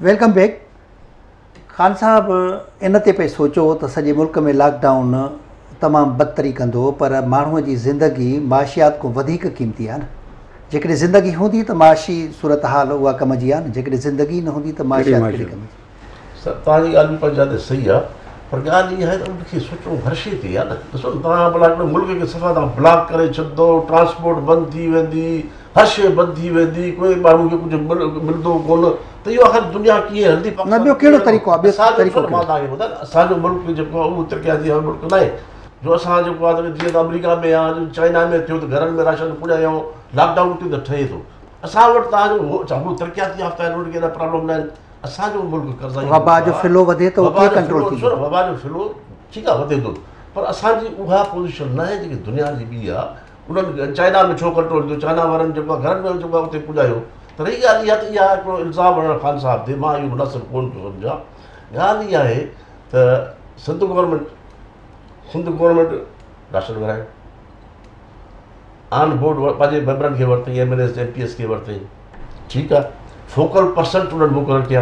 Welcome back. Khan साहब इन ते पे सोचो तो सॼे मुल्क में लॉकडाउन तमामु बदतरी कंदो, पर माण्हूअ जी ज़िंदगी माशियात को वधीक कीमती आहे न। जेकॾहिं ज़िंदगी हूंदी त माशी सूरत हाल उहा कम जी आहे न, जेकॾहिं ज़िंदगी न हूंदी त माशियात कहिड़ी कम जी। तव्हांजी ॻाल्हि बि पंहिंजे सही आहे, पर ॻाल्हि इहा आहे त उनखे सोचणो हर्षे थी आहे न। ॾिसो तव्हां भला हिकिड़े मुल्क खे सफ़ा तव्हां ब्लॉक करे छॾंदो, ट्रांसपोर्ट बंदि थी वेंदी, हर शइ बंदि थी वेंदी, कोई माण्हू खे कुझु मिलंदो कोन, त इहो आख़िर दुनिया कीअं हलंदी? न ॿियो कहिड़ो तरीक़ो आहे? मां तव्हांखे ॿुधायां, असांजो मुल्क जेको आहे उहो तरक़ियाती मुल्क न आहे। जो असां जेको आहे जीअं त अमेरिका में आहे, चाइना में थियो त घरनि में राशन पुॼायूं, लॉकडाउन थियो त ठहे थो। असां वटि तव्हांजो तरक़ियाती याफ़्ता आहिनि, उनखे एॾा प्रॉब्लम न आहिनि। असांजो मुल्क कर्ज़ाई वबा जो फिलो वधे थो, कंट्रोल थींदो। वबा जो फिलो ठीकु आहे वधे थो, पर असांजी उहा पोज़ीशन न आहे जेकी दुनिया जी ॿी आहे। उन्हनि चाइना में छो कंट्रोल थियो? चाइना वारनि जेको आहे घरनि में जेको आहे उते पुॼायो। त रही ॻाल्हि इहा त इहा हिकिड़ो इल्ज़ाम हणणु ख़ान साहब ते मां इहो मुनासिब कोन पियो सम्झां। ॻाल्हि इहा आहे त सिंध गवर्नमेंट राशन विरायो, ऑन बोर्ड पंहिंजे मेंबरनि खे वरितई, MLAs MPs खे वरितई, ठीकु आहे, फोकल पर्सन उन्हनि मुक़ररु कया।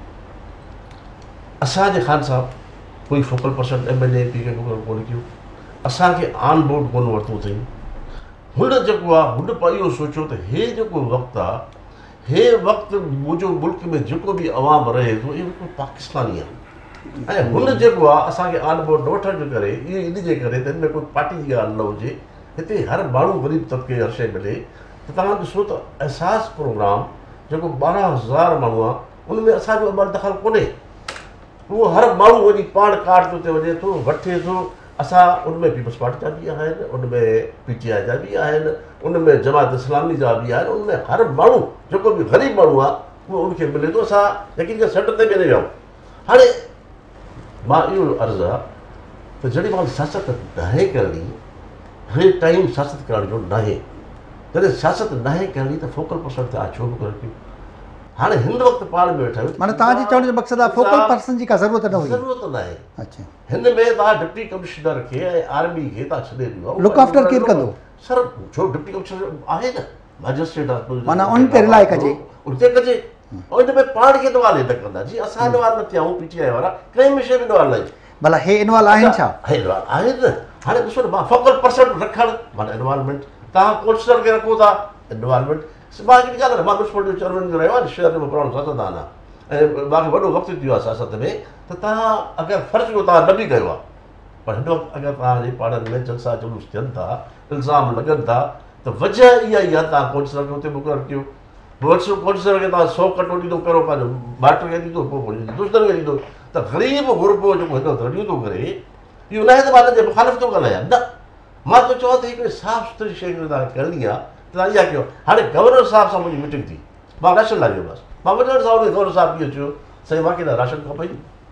असांजे ख़ान साहब कोई फोकल पर्सन MLA MP खे मुक़ररु कोन कयो, असांखे ऑन बोर्ड कोन वरितो अथई। हुन जेको आहे हुन इहो सोचियो त हे जेको वक़्तु आहे, हे वक़्तु मुंहिंजो मुल्क में जेको बि अवाम रहे थो इहो बिल्कुलु पाकिस्तानी आहे। ऐं हुन जेको आहे असांखे ऑन बोर्ड न वठण जे करे, इहो इन जे करे त हिन में कोई पार्टी जी ॻाल्हि न हुजे, हिते हर माण्हू ग़रीब तबिके हर शइ मिले। त तव्हां ॾिसो त एहसास प्रोग्राम जेको 12,000 माण्हू आहे, उन में असांजो अमल दख़ल कोन्हे। उहो हर माण्हू वञी पाण कार्ड ते वञे थो, वठे थो। असां उनमें पीपल्स पार्टी जा बि आहिनि, उनमें PTI जा बि आहिनि, उनमें जमात इस्लामी जा बि आहिनि, उनमें हर माण्हू जेको बि ग़रीब माण्हू आहे उहो उनखे मिले थो। असां यकीन करे सेंटर ते वेंदे वियूं। हाणे मां इहो अर्ज़ु आहे त जॾहिं मां सियासत नाहे करणी, हे टाइम सियासत करण जो नाहे। जॾहिं सियासत नाहे करणी त फोकल पर्सन ते छो बि करे पियो। हाणे हिन वक़्तु पाण में वेठा आहियूं, माना तव्हांजे चवण जो मक़सदु आहे फोकल पर्सन जी का ज़रूरत न हुई? ज़रूरत न आहे। अच्छा, हिन में तव्हां डिप्टी कमिश्नर खे ऐं आर्मी खे तव्हां छॾे ॾियो। लुक आफ्टर केरु कंदो? सर छो डिप्टी कमिश्नर आहे न, मैजिस्ट्रेट आहे, माना उन ते रिलाए कजे, उते कजे। ऐं हिन में पाण खे इनवाल न कंदा। जीअं असां इनवाल न थिया आहियूं, PTI वारा कंहिं में शइ में इनवाल न आहिनि। भला हे इनवाल आहिनि छा? इनवाल आहिनि न। हाणे ॾिसो न, मां फोकल पर्सन रखणु माना इनवालमेंट, तव्हां काउंसलर खे रखो था इनवालमेंट। मां हिकिड़ी ॻाल्हि आहे, मां म्यूनिसिपल चेयरमैन रहियो आहे, शहर में पुराणो सियासतदान आहे, ऐं मूंखे वॾो वक़्तु थी वियो आहे सियासत में। त तव्हां अगरि फ़र्ज़ु जो तव्हां न बि कयो आहे, पर हिन वक़्तु अगरि तव्हांजे पाड़नि में जलसा जुलूस थियनि था, इल्ज़ाम लॻनि था, त वजह इहा ई आहे तव्हां काउंसलर खे हुते मुक़ररु कयो। काउंसलर खे तव्हां 100 कटो ॾींदो, पहिरियों पंहिंजो माइट खे ॾींदो, पोइ दोस्तनि खे ॾींदो। त ग़रीब गुरबो जेको हिन वक़्तु रड़ियूं थो करे, इहो न आहे त मां हिन जे मुखालिफ़ थो ॻाल्हायां, न। मां त चवां त हिकिड़ी साफ़ सुथरी शइ तव्हांखे करणी आहे, तव्हां इहा कयो। हाणे गवर्नर साहिब सां मुंहिंजी मीटिंग थी, मां राशन लाइ वियोमांसि। मां वञण सां गवर्नर साहिब कीअं चयो, साईं मूंखे न राशन खपे,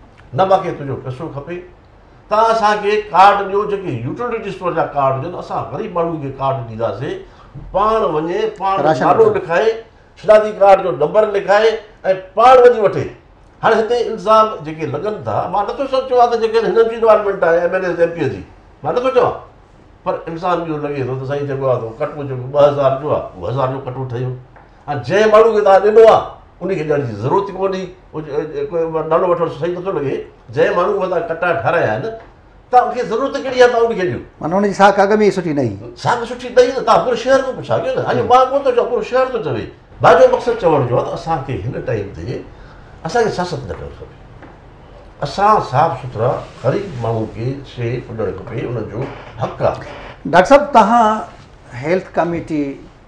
न मूंखे तुंहिंजो पैसो खपे, तव्हां असांखे कार्ड ॾियो, जेके यूटिलिटी स्टोर जा कार्ड हुजनि, असां ग़रीब माण्हुनि खे कार्ड ॾींदासीं। पाण वञे, पाण नालो लिखाए, शिनादी कार्ड जो नंबर लिखाए ऐं पाण वञी वठे। हाणे हिते इल्ज़ाम जेके लॻनि था, मां नथो सोचियो आहे त जेके हिननि जी इनवॉल्वमेंट आहे MLAs MPs जी, मां नथो चवां, पर इल्ज़ाम इहो लॻे थो त साईं जेको आहे कटो जेको 2000 जो आहे, उहो 1000 जो कटो ठहियो। हाणे जंहिं माण्हू खे तव्हां ॾिनो आहे उनखे ॾियण जी ज़रूरत कोन्हे। कोई नालो वठणु सही नथो लॻे। जंहिं माण्हू खे तव्हां कटा ठाहिराया आहिनि, तव्हांखे ज़रूरत कहिड़ी आहे, तव्हां उनखे ॾियो। माना हुनजी साख अॻ में ई सुठी न हुई। साख सुठी न हुई त तव्हां पूरे शहर खां पुछा कयो न। हाणे मां कोन थो चवां, पूरो शहर थो चवे। मुंहिंजो मक़सदु चवण जो आहे त असांखे हिन टाइम ते असांखे सियासत न करणु खपे। असां साफ़ सुथरा ग़रीब माण्हू खे शइ ॾियणु खपे, उनजो हक़ु आहे। डॉक्टर साहब, तव्हां हेल्थ कमेटी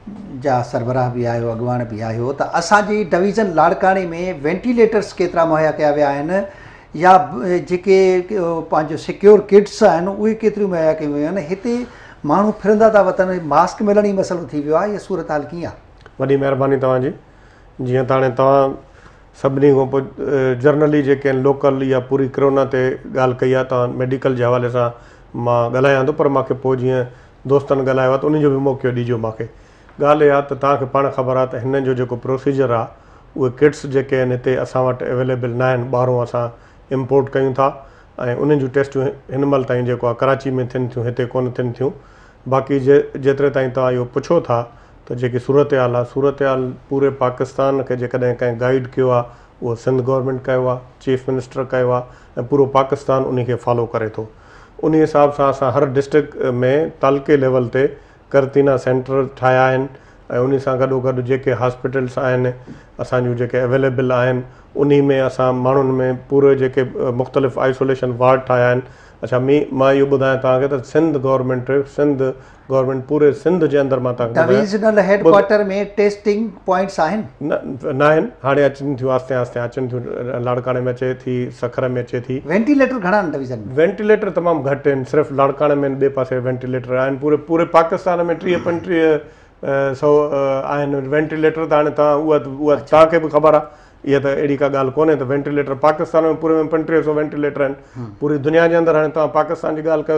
जा सरबराह बि आहियो, अॻुवाण बि आहियो, त असांजी डिवीज़न लाड़काणे में वेंटिलेटर्स केतिरा मुहैया कया विया आहिनि, या जेके पंहिंजो सिक्योर किट्स आहिनि उहे केतिरियूं मुहैया कयूं वियूं आहिनि? हिते माण्हू फिरंदा था वतन, मास्क मिलण ई मसइलो थी वियो आहे। इहा सूरत हाल कीअं आहे? वॾी महिरबानी तव्हांजी। जीअं त हाणे तव्हां सभिनी खां पोइ जर्नली जेके आहिनि लोकल या पूरी कोरोना ते ॻाल्हि कई आहे, तव्हां मेडिकल जे हवाले सां मां ॻाल्हायां थो, पर मूंखे पोइ जीअं दोस्तनि ॻाल्हायो आहे त उन जो बि मौक़ो ॾिजो मूंखे। ॻाल्हि इहा त तव्हांखे पाण ख़बर आहे त हिन जो जेको प्रोसीजर आहे, उहे किट्स जेके आहिनि हिते असां वटि अवेलेबल न आहिनि, ॿाहिरों असां इम्पोर्ट कयूं था, ऐं उन्हनि जूं टेस्टियूं हिन महिल ताईं जेको आहे कराची में थियनि थियूं, हिते कोन थियनि थियूं। बाक़ी जेतिरे ताईं तव्हां इहो पुछो था त जेकी सूरत हाल आहे, सूरत हाल पूरे पाकिस्तान खे जेकॾहिं कंहिं गाइड कयो आहे उहो सिंध गवर्नमेंट कयो आहे, चीफ मिनिस्टर कयो आहे ऐं पूरो पाकिस्तान उन खे फॉलो करे थो। उन हिसाब सां असां हर डिस्ट्रिक्ट में तालुके लेवल ते करतीना सेंटर ठाहिया आहिनि ऐं उन सां गॾोगॾु जेके हॉस्पिटल्स आहिनि असांजूं जेके अवेलेबल आहिनि उन में असां माण्हुनि में पूरे जेके मुख़्तलिफ़ आइसोलेशन वार्ड ठाहिया आहिनि। अच्छा मां इहो ॿुधायां तव्हांखे त सिंध गवर्नमेंट पूरे सिंध जे अंदरि मां तव्हांखे डिवीजनल हेडक्वार्टर में टेस्टिंग पॉइंट्स आहिनि न आहिनि, हाणे अचनि थियूं आहिस्ते आहिस्ते अचनि थियूं। लाड़काणे में अचे थी, सखर में अचे थी। वेंटिलेटर घणा आहिनि डिवीजन में? वेंटिलेटर तमामु घटि आहिनि, सिर्फ़ु लाड़काणे में ॿिए पासे वेंटिलेटर आहिनि। पूरे पाकिस्तान में 30-35 आहिनि वेंटिलेटर। त हाणे तव्हां उहा तव्हांखे बि ख़बर आहे, इहा त अहिड़ी का ॻाल्हि कोन्हे त वेंटिलेटर पाकिस्तान में पूरे में 3500 वेंटिलेटर आहिनि पूरी दुनिया जे अंदरि। हाणे तव्हां पाकिस्तान जी ॻाल्हि कयो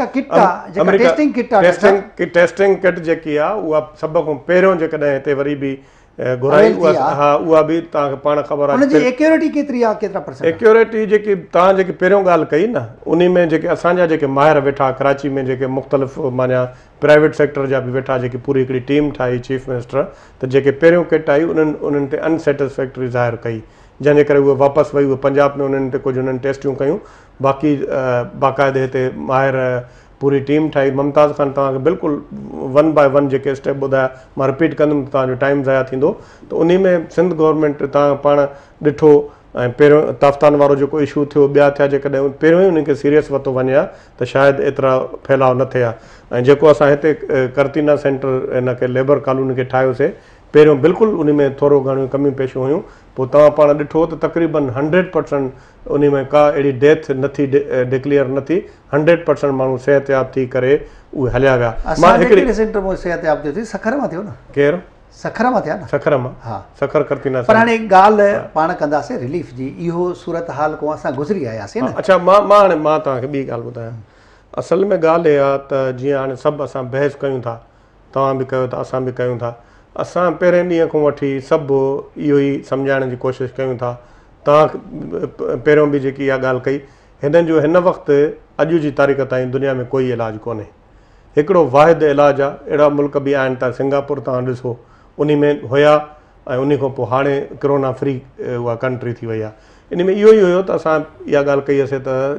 त टेस्टिंग किट जेकी आहे उहा सभ खां पहिरियों जेकॾहिं हिते वरी बि घुराई उहा बि तव्हांखे पाण ख़बर आहे। एक्यूरेटी जेकी तव्हां जेकी पहिरियों ॻाल्हि कई न उन में जेके असांजा जेके माहिर वेठा कराची में जेके मुख़्तलिफ़ माना प्राइवेट सेक्टर जा बि वेठा जेकी पूरी हिकिड़ी टीम ठाही चीफ मिनिस्टर, त जेके पहिरियों किट आई उन्हनि ते अनसेटिस्फैक्ट्री ज़ाहिर कई, जंहिंजे करे उहे वापसि वई। उहे पंजाब में उन्हनि ते कुझु उन्हनि टेस्टियूं कयूं, बाक़ी बाक़ाइदे हिते माहिर पूरी टीम ठाही। मुमताज़ ख़ान तव्हांखे बिल्कुलु 1 बाय 1 जेके स्टेप ॿुधाया मां रिपीट कंदुमि, तव्हांजो टाइम ज़ाया थींदो। त उन में सिंध गवर्नमेंट तव्हां पाण ॾिठो ऐं पहिरियों ताफ़तान वारो जेको इशू थियो, ॿिया थिया, जेकॾहिं पहिरियों ई उनखे सीरियस वरितो वञे हा त शायदि एतिरा फैलाव न थिया। ऐं जेको असां हिते करतीना सेंटर हिनखे लेबर कॉलोनी खे ठाहियोसीं, पहिरियों बिल्कुलु उन में थोरो घणियूं कमियूं पेशियूं हुयूं। पोइ तव्हां पाण ॾिठो त तक़रीबन 100% उन में का अहिड़ी डेथ नथी डिक्लेयर न थी। 100% माण्हू सिहतयाब थी करे उहे हलिया विया। केरु? सखर मां थिया न? सखर मां, हा, सखर करतीना। पर हाणे ॻाल्हि पाण कंदासीं रिलीफ जी, इहो सूरत हाल को असां गुज़री आयासीं न। अच्छा मां तव्हांखे ॿी ॻाल्हि ॿुधायां। असल में ॻाल्हि इहा आहे त जीअं हाणे सभु असां बहस कयूं था, तव्हां बि कयो था, असां बि कयूं था। असां पहिरें ॾींहं खां वठी सभु इहो ई सम्झाइण जी कोशिशि कयूं था। तव्हां पहिरियों बि जेकी इहा ॻाल्हि कई, हिन वक़्तु अॼु जी तारीख़ ताईं दुनिया में कोई इलाजु कोन्हे। हिकिड़ो वाहिद इलाजु आहे, अहिड़ा मुल्क बि आहिनि त सिंगापुर तव्हां ॾिसो उन में हुया ऐं उन खां पोइ हाणे कोरोना फ्री उहा कंट्री थी वई आहे। इन में इहो ई हुयो त असां इहा ॻाल्हि कई हुईसीं त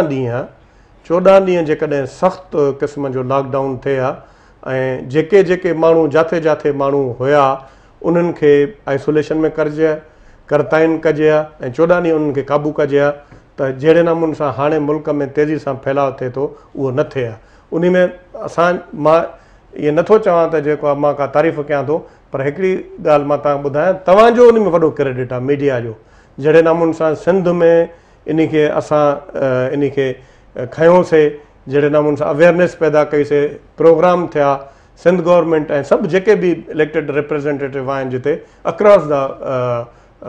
14 ॾींहं जेकॾहिं सख़्तु क़िस्म जो लॉकडाउन थिए हा ऐं जेके माण्हू जिथे माण्हू हुया उन्हनि खे आइसोलेशन में करताइन कजे हा ऐं 14 ॾींहं उन्हनि खे क़ाबू कजे हा, त जहिड़े नमूने सां हाणे मुल्क में तेज़ी सां फैलाव थिए थो उहो न थिए हा। उन में मां इहे नथो चवां त जेको आहे मां का तारीफ़ कयां थो, पर हिकिड़ी ॻाल्हि मां तव्हांखे ॿुधायां, तव्हांजो उन में वॾो क्रेडिट आहे मीडिया जो। जहिड़े नमूने सां सिंध में इन खे असां इन खे खयोंसीं, जहिड़े नमूने सां अवेयरनेस पैदा कईसीं, प्रोग्राम थिया, सिंध गवर्नमेंट ऐं सभु जेके बि इलेक्टेड रिप्रेज़ेंटेटिव आहिनि जिते अक्रॉस द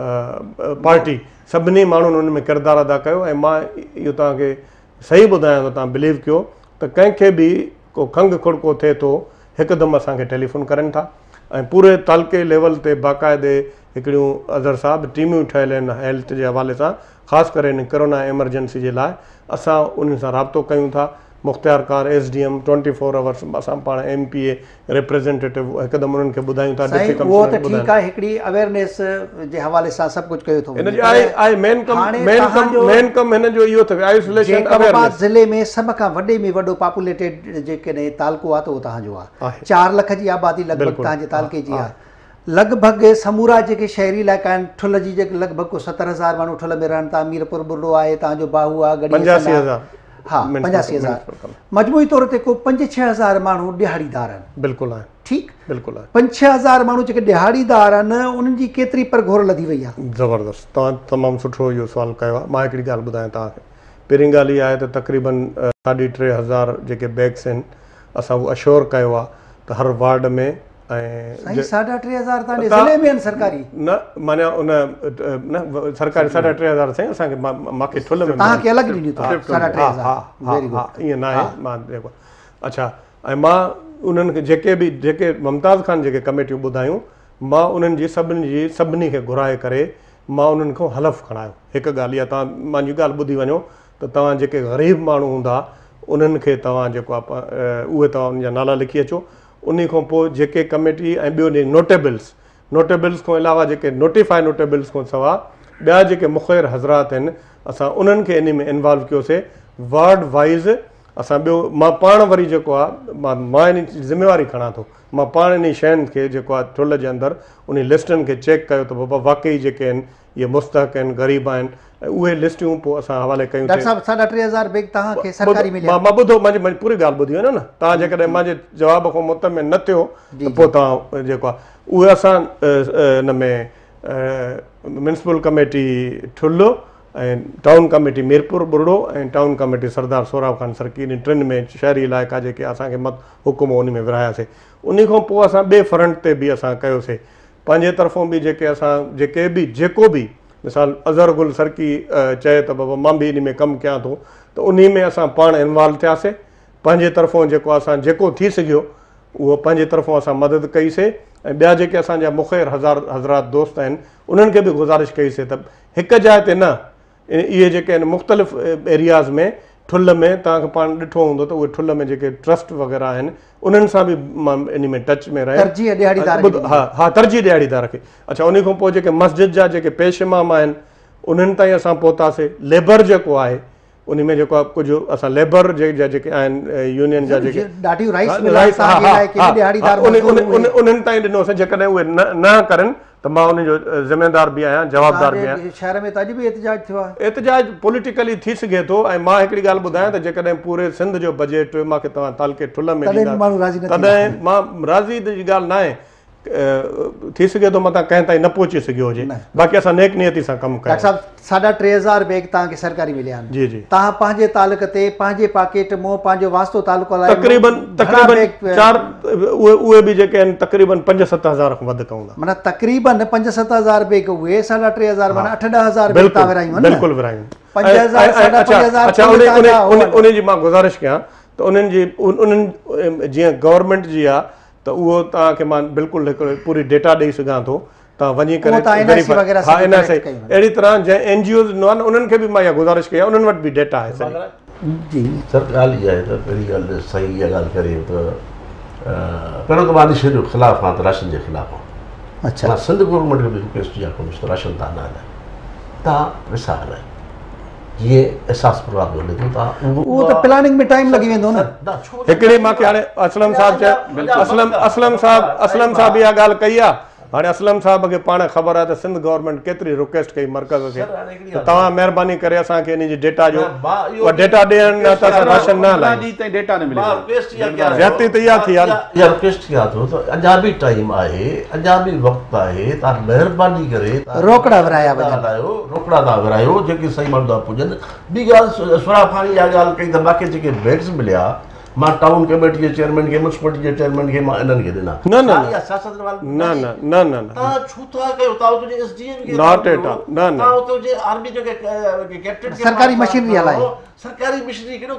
पार्टी सभिनी माण्हुनि उन में किरदारु अदा कयो। ऐं मां इहो तव्हांखे सही ॿुधायां थो, तव्हां बिलीव कयो त कंहिंखे बि को खंघि खुड़को थिए थो हिकदमि असांखे टेलीफोन करनि था ऐं पूरे तालुके लेवल ते बाक़ाइदे हिकिड़ियूं अज़हर साहब टीमियूं ठहियल आहिनि हेल्थ जे हवाले सां, ख़ासि करे हिन कोरोना एमरजेंसी जे लाइ। असां उन्हनि सां राब्तो कयूं था। मुख़्तियार कार SDM 24 आवर्स असां पाण MPA रिप्रेज़ेंटेटिव हिकदमि उन्हनि खे ॿुधायूं था। उहो त ठीकु आहे, हिकिड़ी अवेयरनेस जे हवाले सां सभु कुझु कयो थो। मेन कमु हिन जो इहो थियो आइसोलेशन। ज़िले में सभ खां वॾे में वॾो पॉपुलेटेड जेकॾहिं तालुको आहे त उहो तव्हांजो आहे। 4 लख जी आबादी लॻभॻि तव्हांजे तालुके जी आहे। लॻभॻि समूरा जेके शहरी इलाइक़ा आहिनि, ठुल जी जेके लॻभॻि 70,000 माण्हू ठुल में रहनि था। मीरपुर बुर्डो आहे, तव्हांजो बाहू आहे, 85,000, हा 85,000। मजमूई तौर ते को 5-6 हज़ार माण्हू ॾिहाड़ीदार आहिनि। बिल्कुलु आहे, ठीकु, बिल्कुलु आहे। 5-6 हज़ार माण्हू जेके ॾिहाड़ीदार आहिनि उन्हनि जी केतिरी परघोर लधी वई आहे? ज़बरदस्त, तव्हां तमामु सुठो इहो सुवालु कयो आहे। मां हिकिड़ी ॻाल्हि ॿुधायां तव्हांखे। पहिरीं ॻाल्हि इहा आहे त तक़रीबन 3,500 जेके बैग्स आहिनि असां उहो अश्योर कयो आहे त हर वार्ड में। ऐं 3,500 तव्हांजे ज़िले में आहिनि सरकारी? न माना उन न सरकारी 3,500 साईं असांखे मूंखे ठुल में तव्हांखे अलॻि ॾिनी अथव 3,500? हा, ईअं न आहे। मां जेको अच्छा, ऐं मां उन्हनि खे जेके मुमताज़ ख़ान जेके कमेटियूं ॿुधायूं, मां उन्हनि जी सभिनी खे घुराए करे मां उन्हनि खां हलफ़ खणायो। हिकु ॻाल्हि इहा, तव्हां मुंहिंजी ॻाल्हि ॿुधी वञो त तव्हां जेके ग़रीब माण्हू हूंदा उन्हनि खे तव्हां जेको आहे उहे तव्हां उनजा नाला लिखी अचो। उन खां पोइ जेके कमेटी ऐं ॿियो नोटेबल्स खां अलावा जेके नोटिफाई नोटेबल्स खां सवाइ ॿिया जेके मुख़िर हज़रात आहिनि असां उन्हनि खे इन में इन्वॉल्व कयोसीं वार्ड वाइज़। असां ॿियो मां पाण वरी जेको आहे मां इन ज़िमेवारी खणां थो, मां पाण इन शयुनि खे जेको आहे ठुल जे अंदरि उन लिस्टनि खे चेक कयो त बाबा वाक़ई जेके आहिनि इहे मुस्तहक़ आहिनि, ग़रीब आहिनि, ऐं उहे लिस्टियूं पोइ असां हवाले कयूं। डॉक्टर साहब 3.5 बैग तव्हांखे सरकारी मिलिया? मां ॿुधो, मुंहिंजी पूरी ॻाल्हि ॿुधी वञो न, तव्हां जेकॾहिं मुंहिंजे जवाब खां मुतमिन न थियो त पोइ तव्हां जेको आहे उहे असां हिन में म्यूनिसिपल कमेटी ठुल्लो ऐं टाउन कमेटी मीरपुर बुरड़ो ऐं टाउन कमेटी सरदार सोराब ख़ान सरकी इन टिनि में शहरी इलाइक़ा जेके असांखे हुकुम उन में विरिहायासीं। उन खां पोइ असां ॿिए फ्रंट ते बि असां कयोसीं पंहिंजे तरफ़ां बि जेके असां जेको बि मिसाल अज़हर गुल सरकी चए त बाबा मां बि इन में कमु कयां थो त उन में असां पाण इन्वॉल्व थियासीं। पंहिंजे तरफ़ां जेको असां जेको थी सघियो उहो पंहिंजे तरफ़ां असां मदद कईसीं ऐं ॿिया जेके असांजा मुख़िर हज़रात दोस्त आहिनि उन्हनि खे बि गुज़ारिश कईसीं त हिकु जाइ ते न, इहे जेके आहिनि मुख़्तलिफ़ एरियाज़ में ठुल में तव्हांखे पाण ॾिठो हूंदो त उहे ठुल में जेके ट्रस्ट वग़ैरह आहिनि उन्हनि सां बि मां इन में टच में रहिया। हा तरजीह ॾियारीदार खे। अच्छा, उन खां पोइ जेके मस्जिद जा जेके पेश इमाम आहिनि उन्हनि ताईं असां पहुतासीं। लेबर जेको आहे उन में जेको आहे कुझु असां लेबर जेके आहिनि यूनियन जा जेके उन्हनि ताईं ॾिनोसीं। जेकॾहिं उहे न करनि त मां उनजो ज़िमेदार बि आहियां, जवाबदार बि आहियां। शहर में त अॼु बि एतिजाज थियो आहे। एतिजाज पॉलिटिकली थी सघे थो। ऐं मां हिकिड़ी ॻाल्हि ॿुधायां त जेकॾहिं पूरे सिंध जो बजट मूंखे तव्हां तालके ठुल में तॾहिं मां राज़ी जी ॻाल्हि न आहे, थी सघे थो मथां कंहिं ताईं न पहुची सघियो हुजे। बाक़ी असां नेक नियती सां कमु कयूं। डॉक्टर साहब 3.5 बैग तव्हांखे सरकारी मिलिया आहिनि। जी जी। तव्हां पंहिंजे तालुक ते पंहिंजे पॉकेट मों पंहिंजो वास्तो तालुको लाइ तक़रीबन 4 उहे बि जेके आहिनि तक़रीबन 5-7 हज़ार खां वधीक हूंदा। माना तक़रीबन 5-7 हज़ार बैग उहे 3.5 माना 8-10 हज़ार बैग तव्हां विरायूं। बिल्कुलु विरायूं। 5,000 5,500 उन जी मां गुज़ारिश कयां त उन्हनि जीअं गवर्नमेंट जी आहे त उहो तव्हांखे मां बिल्कुलु हिकिड़ो पूरी डेटा ॾेई सघां थो। तव्हां वञी करे अहिड़ी तरह जंहिं NGOs आहिनि उन्हनि खे बि मां इहा गुज़ारिश कई आहे, उन्हनि वटि बि डेटा आहे। जी सर, ॻाल्हि इहा आहे त पहिरीं ॻाल्हि सही इहा ॻाल्हि करे त पहिरियों त मां ॾिसी छॾियो ख़िलाफ़ु आहे त राशन जे ख़िलाफ़ु आहे। अच्छा, मां सिंध गवर्नमेंट खे बि रिक्वेस्ट इहा कंदुसि त राशन तव्हां न हलायो, तव्हां पैसा हलायो। जीअं अहसासु प्रोग्राम हले थो तव्हां उहो त प्लानिंग में टाइम लॻी वेंदो न। हिकिड़ी मूंखे हाणे असलम साहब चयो, असलम साहब इहा ॻाल्हि कई आहे। हाणे असलम साहब खे पाण ख़बर आहे त सिंध गवर्नमेंट केतिरी रिक्वेस्ट कई मर्कज़ खे त तव्हां महिरबानी करे असांखे इन जी डेटा जो डेटा ॾियण न त असां राशन न हलायूं। ज़्यादती त इहा थी आहे। इहा रिक्वेस्ट कयां थो त अञा बि टाइम आहे, अञा बि वक़्तु आहे, तव्हां महिरबानी करे रोकड़ा विराया हलायो, रोकड़ा था विरायो जेके सही माण्हू था पुॼनि। ॿी ॻाल्हि सोराब ख़ान इहा ॻाल्हि कई त मूंखे जेके बैग्स मिलिया मां टाउन कमेटी जे चेयरमैन खे, म्यूनिसिपलिटी जे चेयरमैन खे मां इन्हनि खे ॾिना। सरकारी मशीनरी हलाए, सरकारी मशीनरी केॾो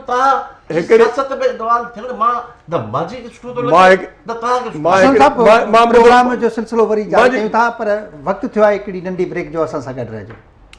प्रोग्राम जो सिलसिलो वरी जारी कयूं था, पर वक़्तु थियो आहे हिकिड़ी नंढी ब्रेक जो। असां सां गॾु रहिजो।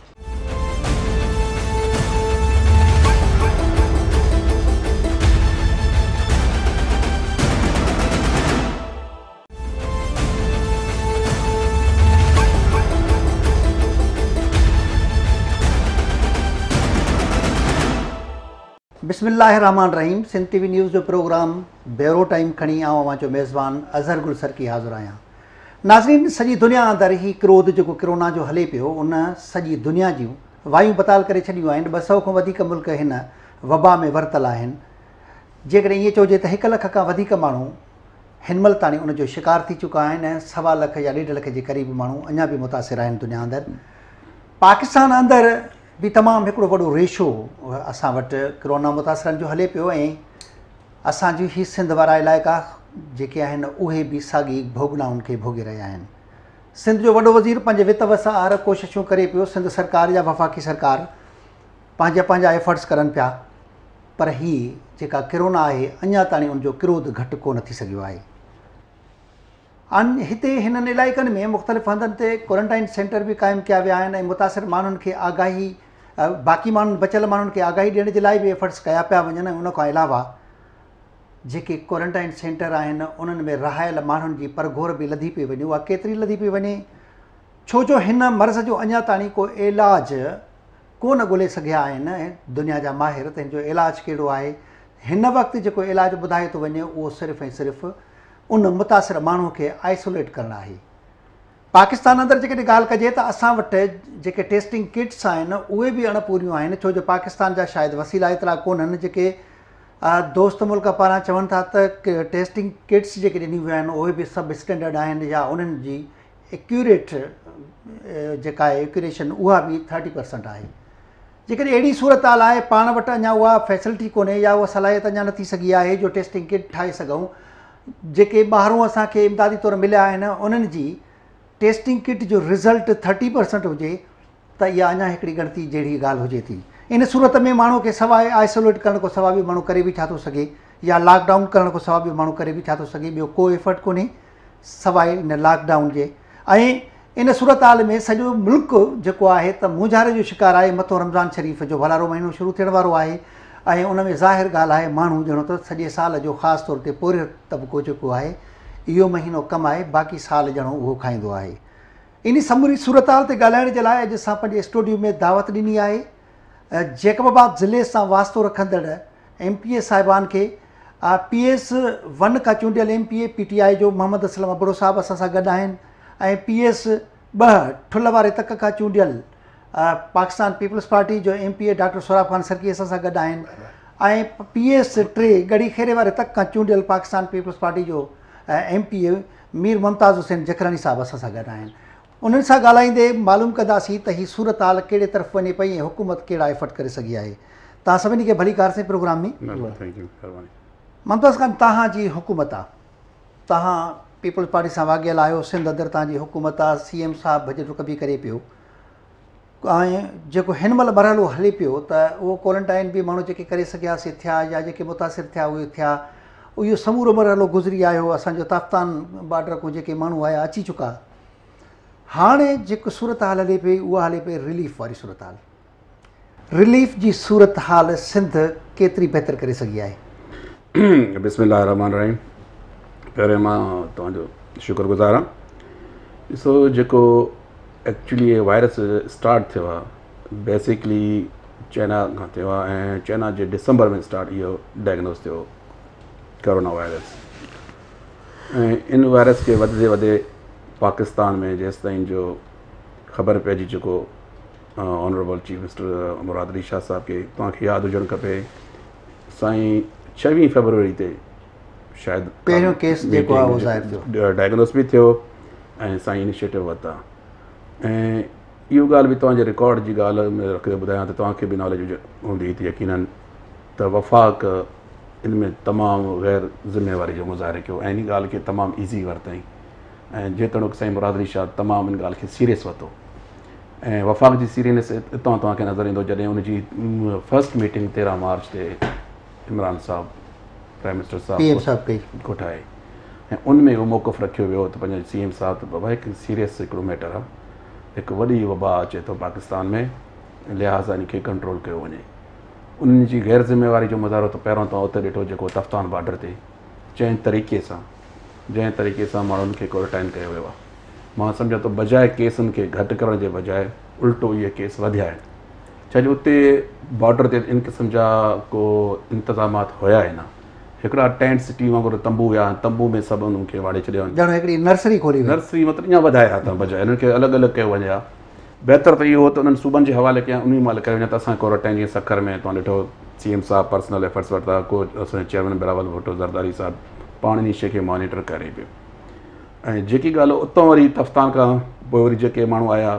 बिस्मिल्लाहिर्रहमानिर्रहीम। सिंध TV न्यूज़ जो प्रोग्राम ब्यूरो टाइम खणी आवां जो मेज़बान अज़हर गुल सरकी हाज़िर आहियां। नाज़रीन, सॼी दुनिया अंदरि ही क्रोध जेको कोरोना जो हले पियो उन सॼी दुनिया जूं वायूं बताल करे छॾियूं आहिनि। 200 खां वधीक मुल्क हिन वबा में वरतल आहिनि। जेकॾहिं ईअं चइजे त 1 लख खां वधीक माण्हू हिन महिल ताईं उनजो शिकार थी चुका आहिनि ऐं 1.25 लख या 1.5 लख जे क़रीब माण्हू अञा बि मुतासिर आहिनि दुनिया अंदरि। पाकिस्तान अंदरि भी तमामु हिकिड़ो वॾो रेशो असां वटि कोरोना मुतासिरनि जो हले पियो ऐं असांजी ही सिंध वारा इलाइक़ा जेके आहिनि उहे बि साॻी भोगनाउनि खे भोगे रहिया आहिनि। सिंध जो वॾो वज़ीर पंहिंजे वित वसार कोशिशूं करे पियो। सिंध सरकार या वफ़ाक़ी सरकार पंहिंजा एफर्ट्स करनि पिया, पर ही जेका कोरोना आहे अञा ताईं उनजो क्रोध घटि कोन थी सघियो आहे। हिते हिननि इलाइक़नि में मुख़्तलिफ़ हंधनि ते क्वारंटाइन सेंटर बि क़ाइमु कया विया आहिनि ऐं मुतासिर माण्हुनि खे आगाही, बाक़ी माण्हुनि बचियल माण्हुनि खे आगाही ॾियण जे लाइ बि एफर्ट्स कया पिया वञनि। उन खां अलावा जेके क्वारंटाइन सेंटर आहिनि उन्हनि में रहायल माण्हुनि जी परघोर बि लधी पई वञे। उहा केतिरी लधी पई वञे छो जो हिन मर्ज़ जो अञा ताईं को इलाज कोन ॻोल्हे सघिया आहिनि दुनिया जा माहिर, त हिन जो इलाजु कहिड़ो आहे। हिन वक़्तु जेको इलाजु ॿुधाए थो वञे उहो सिर्फ़ु ऐं सिर्फ़ु उन मुतासिर माण्हू खे आइसोलेट करणु आहे। पाकिस्तान अंदरि जेकॾहिं ॻाल्हि कजे त असां वटि जेके टेस्टिंग किट्स आहिनि उहे बि अणपूरियूं आहिनि, छो जो पाकिस्तान जा शायदि वसीला एतिरा कोन्हनि। जेके दोस्त मुल्क पारां चवनि था त टेस्टिंग किट्स जेके ॾिनियूं वियूं आहिनि उहे बि सब स्टैंडर्ड आहिनि, या उन्हनि जी एक्यूरेट जेका आहे एक्यूरेशन उहा बि 30% आहे। जेकॾहिं अहिड़ी सूरत हाल आहे पाण वटि अञा उहा फैसिलिटी कोन्हे या उहा सलाहियत अञा नथी सघी आहे जो टेस्टिंग किट ठाहे सघूं। जेके ॿाहिरों असांखे इमदादी तौरु मिलिया आहिनि उन्हनि जी टेस्टिंग किट जो रिज़ल्ट 30% हुजे त इहा अञा हिकिड़ी ॻणती जहिड़ी ॻाल्हि हुजे थी। इन सूरत में माण्हू खे सवाइ आइसोलेट करण खां सवाइ बि माण्हू करे बि छा थो सघे, या लॉकडाउन करण खां सवाइ बि माण्हू करे बि छा थो सघे, ॿियो को एफर्ट कोन्हे सवाइ इन लॉकडाउन जे। ऐं इन सूरत हाल में सॼो मुल्क जेको आहे त मुंझारे जो शिकार आहे। मथो रमज़ान शरीफ़ जो भलारो महीनो शुरू थियण वारो आहे ऐं उन में ज़ाहिर ॻाल्हि आहे माण्हू ॼणो त सॼे साल जो ख़ासि तौर ते पोरियो तबिको जेको आहे इहो महीनो कमाए, बाक़ी साल ॼणो उहो खाईंदो आहे। इन समूरी सूरत हाल ते ॻाल्हाइण जे लाइ अॼु असां पंहिंजे स्टूडियो में दावत ॾिनी आहे जैकबाबाद ज़िले सां वास्तो रखंदड़ MPA साहिबान खे। PS 1 खां चूंडियल MPA PTI जो मोहम्मद असलम अबड़ो साहिबु असां सां गॾु आहिनि, ऐं PS 2 ठुल वारे तक खां चूंडियल पाकिस्तान पीपल्स पार्टी जो MPA डॉक्टर सोराब ख़ान सरकी असां सां गॾु आहिनि, ऐं PS 3 गढ़ी खेरे वारे तक खां चूंडियल पाकिस्तान पीपल्स पार्टी जो MPA मीर मुमताज़ हुसैन जखरानी साहिबु असां सां गॾु आहिनि। उन्हनि सां ॻाल्हाईंदे मालूम कंदासीं त हीअ सूरत हाल कहिड़े तरफ़ वञे पई ऐं हुकूमत कहिड़ा एफर्ट करे सघी आहे। तव्हां सभिनी खे भली कार से प्रोग्राम में मुमताज़ ख़ान, तव्हांजी हुकूमत आहे, तव्हां पीपल्स पार्टी सां वाॻियल आहियो, सिंध अंदरि तव्हांजी हुकूमत आहे, CM साहिबु भॼ डुक बि करे पियो, ऐं जेको हिन महिल मरहलो हले पियो त उहो क्वारंटाइन बि माण्हू जेके करे सघियासीं थिया या जेके मुतासिर थिया उहे थिया, इहो समूरो मरहलो गुज़री आयो। असांजो ताफ्तान बॉर्डर खां जेके माण्हू आया अची चुका। हाणे जेको सूरत हाल हले पई उहा हले पई रिलीफ वारी सूरत हाल। रिलीफ जी सूरत हाल सिंध केतिरी बहितर करे सघी आहे? बिस्मिल्लाह रहमान रहीम। पहिरियों मां तव्हांजो शुक्रगुज़ार आहियां। ॾिसो, जेको एक्चुअली ये वायरस स्टार्ट थियो आहे बेसिकली चाइना खां थियो आहे, ऐं चाइना जे दिसंबर में स्टार्ट इहो डायग्नोस थियो कोरोना वायरस। ऐं इन वायरस खे वधंदे वधे पाकिस्तान में जेसि ताईं जो ख़बर पइजी जेको honourable chief minister Murad Ali Shah साहब खे तव्हांखे यादि हुजणु खपे, साईं 26 फरवरी ते शायदि पहिरियों केस जेको आहे उहो ज़ाहिर थियो, डायग्नोस बि थियो ऐं साईं इनिशिएटिव वरिता। ऐं इहो ॻाल्हि बि तव्हांजे रिकॉर्ड जी ॻाल्हि में रखंदे ॿुधायां त तव्हांखे बि नॉलेज हूंदी त यकीनन त वफ़ाक़ इन में तमामु गैर ज़िम्मेवारी जो मुज़ाहिरो कयो ऐं इन ॻाल्हि खे तमामु ईज़ी वरितईं, ऐं जेतोणीकि साईं मुराद अली शाह तमामु इन ॻाल्हि खे सीरियस वरितो। ऐं वफ़ाक़ जी सीरियसनेस हितां तव्हांखे नज़र ईंदो जॾहिं उनजी फर्स्ट मीटिंग 13 मार्च ते इमरान साहब प्राइम मिनिस्टर साहब कोठाए, ऐं उन में उहो मौक़ुफ़ रखियो वियो त पंहिंजे CM साहब त बाबा हिकु सीरियस हिकिड़ो मैटर आहे, हिकु वॾी वबा अचे थो पाकिस्तान में, लिहाज़ा इन खे कंट्रोल कयो वञे। उन्हनि जी गैर ज़िम्मेवारी जो मुज़ाहिरो त पहिरों तव्हां उते ॾिठो जेको तफ्तान बॉर्डर ते जंहिं तरीक़े सां माण्हुनि खे क्वारंटाइन कयो वियो आहे। मां सम्झां थो बजाए केसनि खे घटि करण जे बजाए उल्टो इहे केस वधिया आहिनि, छाजो उते बॉर्डर ते इन क़िस्म जा को इंतज़ामात हुया ई न। हिकिड़ा टेंट सिटी वांगुरु तंबू हुया, तंबू में सभु उन्हनि खे वाड़े छॾियो, ॼणो हिकिड़ी नर्सरी खोली, नर्सरी मतिलबु ईअं वधाया त बजाए हिननि खे अलॻि अलॻि कयो वञे हा। बहितर त इहो हो त उन्हनि सूबनि जे हवाले कया, उन महिल कयो वञे त असां क्वारंटाइन जीअं सखर में तव्हां ॾिठो CM साहब पर्सनल एफर्ट्स वरिता, को असांजे चेयरमैन बिलावल भुट्टो ज़रदारी साहब पाण इन शइ खे मॉनिटर करे पियो। ऐं जेकी ॻाल्हि उतां वरी तफ्तान खां पोइ वरी जेके माण्हू आया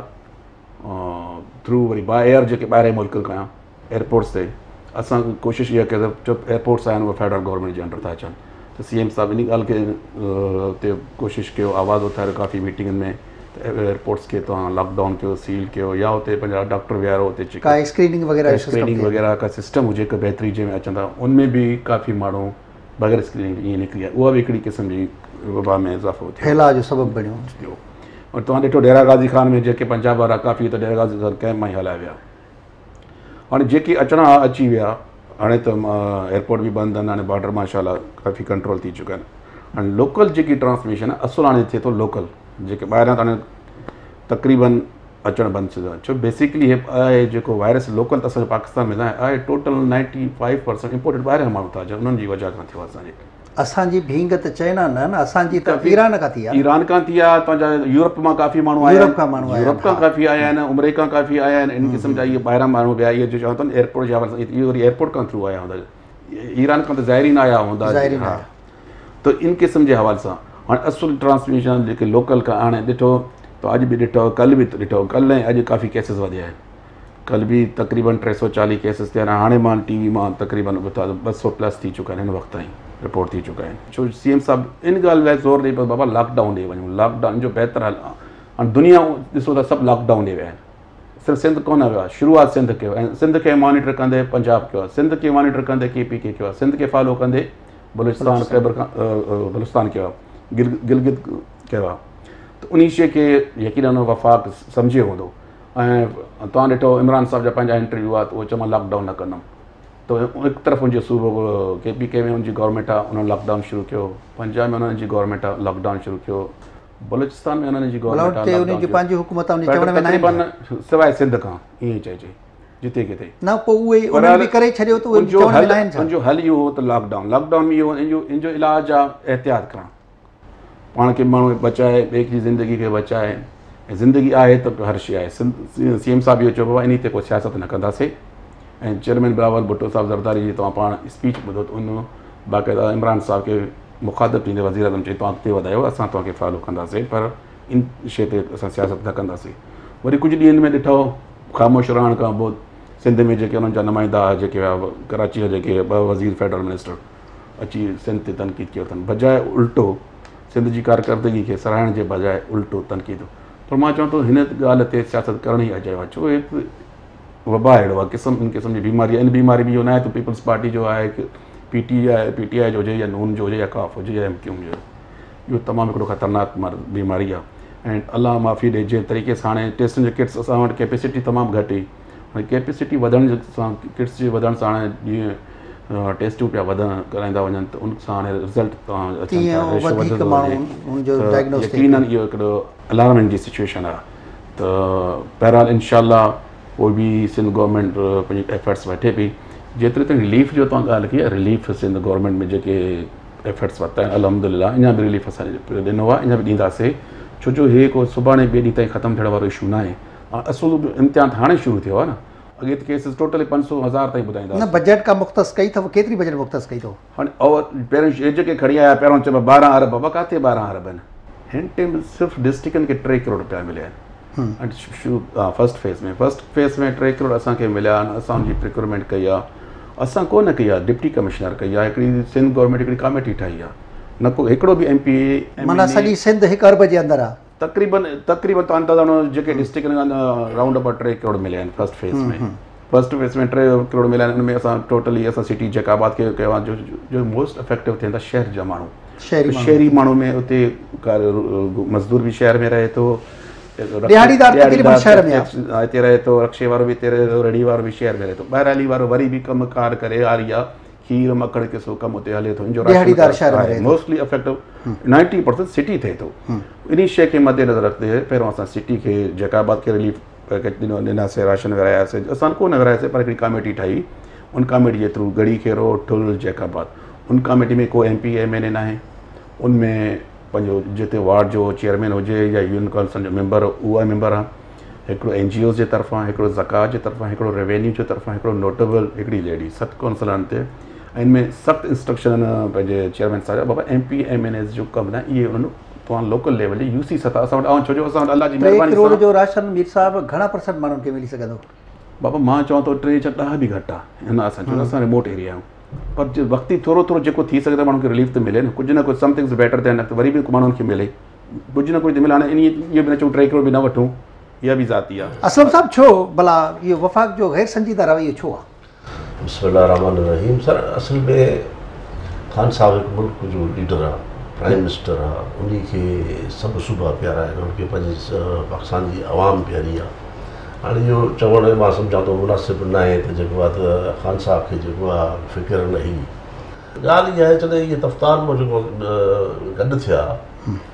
थ्रू वरी बाय एयर जेके ॿाहिरि मुल्क खां एयरपोर्ट्स ते, असां कोशिशि इहा कई त एयरपोर्ट्स आहिनि उहे फेडरल गवर्नमेंट जे अंडर था अचनि, त CM साहब इन ॻाल्हि खे उते कोशिशि कयो, आवाज़ु उथारियो काफ़ी मीटिंगनि में त एयरपोर्ट्स खे तव्हां लॉकडाउन कयो, सील कयो, या उते पंहिंजा डॉक्टर विहारो, उते स्क्रीनिंग वग़ैरह का सिस्टम हुजे हिकु बहितरी जंहिंमें अचंदा, उनमें बि काफ़ी माण्हू बग़ैर स्क्रीनिंग ईअं निकिरी आहे, उहा बि हिकिड़ी क़िस्म जी वबा में इज़ाफ़ो थियो जो सबबु बणियो। और तव्हां ॾिठो डेरा गाज़ी ख़ान में जेके पंजाब वारा काफ़ी त डेरा गाज़ी ख़ान कैम्प मां ई हलाए विया। हाणे जेके अचणा अची विया, हाणे त एयरपोर्ट बि बंदि आहिनि, हाणे बॉर्डर माशाल्लाह काफ़ी कंट्रोल थी चुका आहिनि। हाणे लोकल जेकी ट्रांसमिशन आहे असुलु हाणे थिए थो लोकल, जेके ॿाहिरां त हाणे तक़रीबन अचणु बंदि थी वियो। छो बेसिकली हे आहे जेको वायरस लोकल त असांजे पाकिस्तान में न आहे टोटल 95% इम्पोर्टेड ॿाहिरां माण्हू था अचनि, उन्हनि जी वजह खां थियो असांजे। असांजी भींग त चाइना न, असांजी त ईरान खां थी आहे। ईरान खां थी आहे, तव्हांजा यूरोप मां काफ़ी माण्हू आया आहिनि, यूरोप खां काफ़ी आया आहिनि, उमरे खां काफ़ी आया आहिनि, इन क़िस्म जा इहे ॿाहिरां माण्हू बि इहे जो चवनि था एयरपोर्ट जे हवाले सां, इहे वरी एयरपोर्ट खां थ्रू आया हूंदा, ईरान खां त ज़ाहिरी न आया हूंदा। हा, त इन क़िस्म जे हवाले सां हाणे असुलु ट्रांसमिशन जेके लोकल खां हाणे ॾिठो त अॼु बि ॾिठो, कल्ह बि ॾिठो, कल्ह ऐं अॼु काफ़ी केसिस वधिया आहिनि। कल्ह बि तक़रीबन 340 केसिस थिया आहिनि, हाणे मां टीवी मां तक़रीबन ॿुधा 200+ थी चुका आहिनि हिन वक़्त ताईं रिपोर्ट थी चुका आहिनि। छो CM साहिबु इन ॻाल्हि लाइ ज़ोर ॾेई पियो बाबा लॉकडाउन ॾे वञूं, लॉकडाउन जो बहितर हल। हाणे दुनिया ॾिसो त सभु लॉकडाउन ॾे विया आहिनि, सिर्फ़ु सिंध कोन वियो आहे, शुरूआति सिंध कयो ऐं सिंध खे मॉनिटर कंदे पंजाब कयो आहे, सिंध खे मॉनिटर कंदे KPK कयो आहे, सिंध खे फॉलो कंदे बलूचिस्तान बलूचिस्तान कयो आहे, गिलगित कयो आहे। त उन शइ खे यकीनन वफ़ाक़ सम्झियो हूंदो। ऐं तव्हां ॾिठो इमरान साहिब जा पंहिंजा इंटरव्यू आहे त उहो चयो मां लॉकडाउन न कंदुमि, त हिकु तरफ़ उनजो सूबो KPK में उनजी गवर्नमेंट आहे, उन्हनि लॉकडाउन शुरू कयो, पंजाब में उन्हनि जी गवर्नमेंट आहे लॉकडाउन शुरू कयो, बलूचिस्तान में उन्हनि जी गवर्नमेंट तक़रीबन सवाइ सिंध खां ईअं ई चइजे जिते किथे न, पोइ उहे उन्हनि बि करे छॾियो त उनजो हल इहो हो त लॉकडाउन में इहो इनजो इलाजु आहे एहतियात करणु, पाण खे माण्हू बचाए, ॿिए जी ज़िंदगी खे बचाए, ऐं ज़िंदगी आहे त हर शइ आहे। CM साहिबु इहो चयो बाबा इन ते को सियासत न कंदासीं। ऐं चेयरमैन बिलावल भुट्टो साहिबु ज़रदारी जी तव्हां पाण स्पीच ॿुधो त उन बाक़ाइदा इमरान साहिब खे मुखातिब थींदे वज़ीर आज़म चई तव्हां अॻिते वधायो, असां तव्हांखे फॉलो कंदासीं, पर इन शइ ते असां सियासत न कंदासीं। वरी कुझु ॾींहंनि में ॾिठो ख़ामोश रहण खां पोइ सिंध में जेके उन्हनि जा नुमाइंदा जेके हुआ कराची जा जेके 2 वज़ीर फेडरल मिनिस्टर अची सिंध ते तनक़ीद कयो अथनि, बजाए उल्टो सिंध जी कारकर्दगी खे सराहण जे बजाए उल्टो तनक़ीद। पर मां चवां थो हिन ॻाल्हि ते सियासत करण ई अजायो आहे, छो हिकु वबा अहिड़ो आहे, इन क़िस्म जी बीमारी आहे। इन बीमारी में इहो न आहे त पीपल्स पार्टी जो आहे कि PTI जो हुजे या नून जो हुजे या काफ हुजे या MQ जो, इहो तमामु हिकिड़ो ख़तरनाक बीमारी आहे। ऐं अलाह माफ़ी ॾे जंहिं तरीक़े सां हाणे टेस्टनि जे किट्स असां वटि कैपेसिटी तमामु घटि हुई, हाणे कैपेसिटी वधण सां किट्स जे वधण सां हाणे जीअं टेस्टियूं पिया कराईंदा वञनि त उन सां हाणे रिज़ल्ट यकीनन इहो हिकिड़ो अलार्मिंग जी सिचुएशन आहे। त बहरहाल इंशाअल्लाह पोइ बि सिंध गवर्नमेंट पंहिंजी एफर्ट्स वठे पई, जेतिरे ताईं रिलीफ जो तव्हां ॻाल्हि कई आहे, रिलीफ सिंध गवर्नमेंट में जेके एफर्ट्स वरिता आहिनि अल्हम्दुलिल्लाह, अञा बि रिलीफ असांखे ॾिनो आहे, अञा बि ॾींदासीं, छो जो हे को सुभाणे ॿिए ॾींहं ताईं ख़तमु थियण वारो इशू न आहे। असुलु इम्तिहान हाणे शुरू थियो आहे न, अॻे त केसिस टोटली 500,000 ताईं ॿुधाईंदा न। बजट का मुख़्तस कई अथव, केतिरी बजट मुख़्तस कई अथव? हाणे पहिरियों जेके खणी आया पहिरियों चइबो 12 अरब, बाबा किथे 12 अरब आहिनि, हिन टाइम सिर्फ़ु डिस्ट्रिक्टनि खे 3 करोड़ रुपया मिलिया आहिनि। फर्स्ट फेज़ में 3 करोड़ असांखे मिलिया आहिनि, असां उनजी प्रिक्योरमेंट कई आहे, असां कोन कई आहे, डिप्टी कमिश्नर कई आहे, हिकिड़ी सिंध गवर्नमेंट हिकिड़ी कमेटी ठाही आहे, न को हिकिड़ो बि MP माना सॼी सिंध 1 अरब जे अंदरि आहे तक़रीबन तव्हां अंदाज़ो जेके डिस्ट्रिक्ट राउंड अबाउट 3 करोड़ मिलिया आहिनि फर्स्ट फेज़ में 3 करोड़ मिलिया आहिनि। उनमें असां टोटली असां सिटी जैकाबाद खे कयो आहे, जो मोस्ट इफेक्टिव थियनि था शहर जा माण्हू, शहरी माण्हू में उते मज़दूर बि शहर में रहे थो, हिते रहे थो, रक्शे वारो बि हिते रहे थो, रेड़ी वारो बि शहर में रहे थो, ॿाहिराली वारो वरी बि कमु कार करे आरी आहे, खीर मकड़ किसो कमु उते हले थो, मोस्टली इफेक्टिव 90% सिटी थिए थो। इन शइ खे मद्देनज़र रखंदे पहिरियों असां सिटी खे जैकाबाद खे रिलीफ पैकेज ॾिनासीं, राशन विरायासीं, असां कोन विरायासीं, पर हिकिड़ी कमेटी ठाही, उन कमेटी जे थ्रू गढ़ी खेरो ठुल जैकाबाद, उन कमेटी में को MP MLA न आहे, उनमें पंहिंजो जिते वार्ड जो चेयरमैन हुजे या यूनियन काउंसिल जो मेंबर उहा मेंबर आहे, हिकिड़ो NGOs जे तरफ़ां, हिकिड़ो ज़कात जे तरफ़ां, हिकिड़ो रेवेन्यू जे तरफ़ां, हिकिड़ो नोटेबल हिकिड़ी लेडी, 7 काउंसलरनि ते। ऐं इनमें सख़्तु इंस्ट्रक्शन पंहिंजे चेयरमैन साहिब बाबा MP MLAs जो कमु न इहे उन्हनि तव्हां लोकल लेवल जी UC सतह असां वटि, ऐं छो जो असां वटि अलाह जी महिरबानी करोड़ जो राशन मीर साहिबु घणा % माण्हुनि खे मिली सघंदो? बाबा मां चवां थो 3-4 बि घटि आहे हिन असां छो असां रिमोट एरिया आहियूं, पर वक़्ती थोरो जेको थी सघे त माण्हुनि खे रिलीफ त मिले न, कुझु न कुझु समथिंग्स बेटर थियनि, न त वरी बि माण्हुनि खे मिले, कुझु न कुझु मिले। हाणे इहो बि न चऊं 3 करोड़ बि न वठूं, इहा बि ज़ाती आहे। असलम साहिबु छो भला इहो वफ़ाक़ जो गैर संजीदा रवैयो छो आहे? बिस्मिल्लाहिर्रहमानिर्रहीम। सर असल में ख़ान साहिब हिकु मुल्क जो लीडर आहे, प्राइम मिनिस्टर आहे, उन खे सभु सूबा प्यारा आहिनि, उनखे पंहिंजी पाकिस्तान जी आवाम प्यारी आहे। हाणे इहो चवणु मां सम्झां थो मुनासिबु न आहे त जेको आहे त ख़ान साहिब खे जेको आहे फ़िक्र न हुई। ॻाल्हि इहा आहे जॾहिं इहे तफ़्तार में जेको गॾु थिया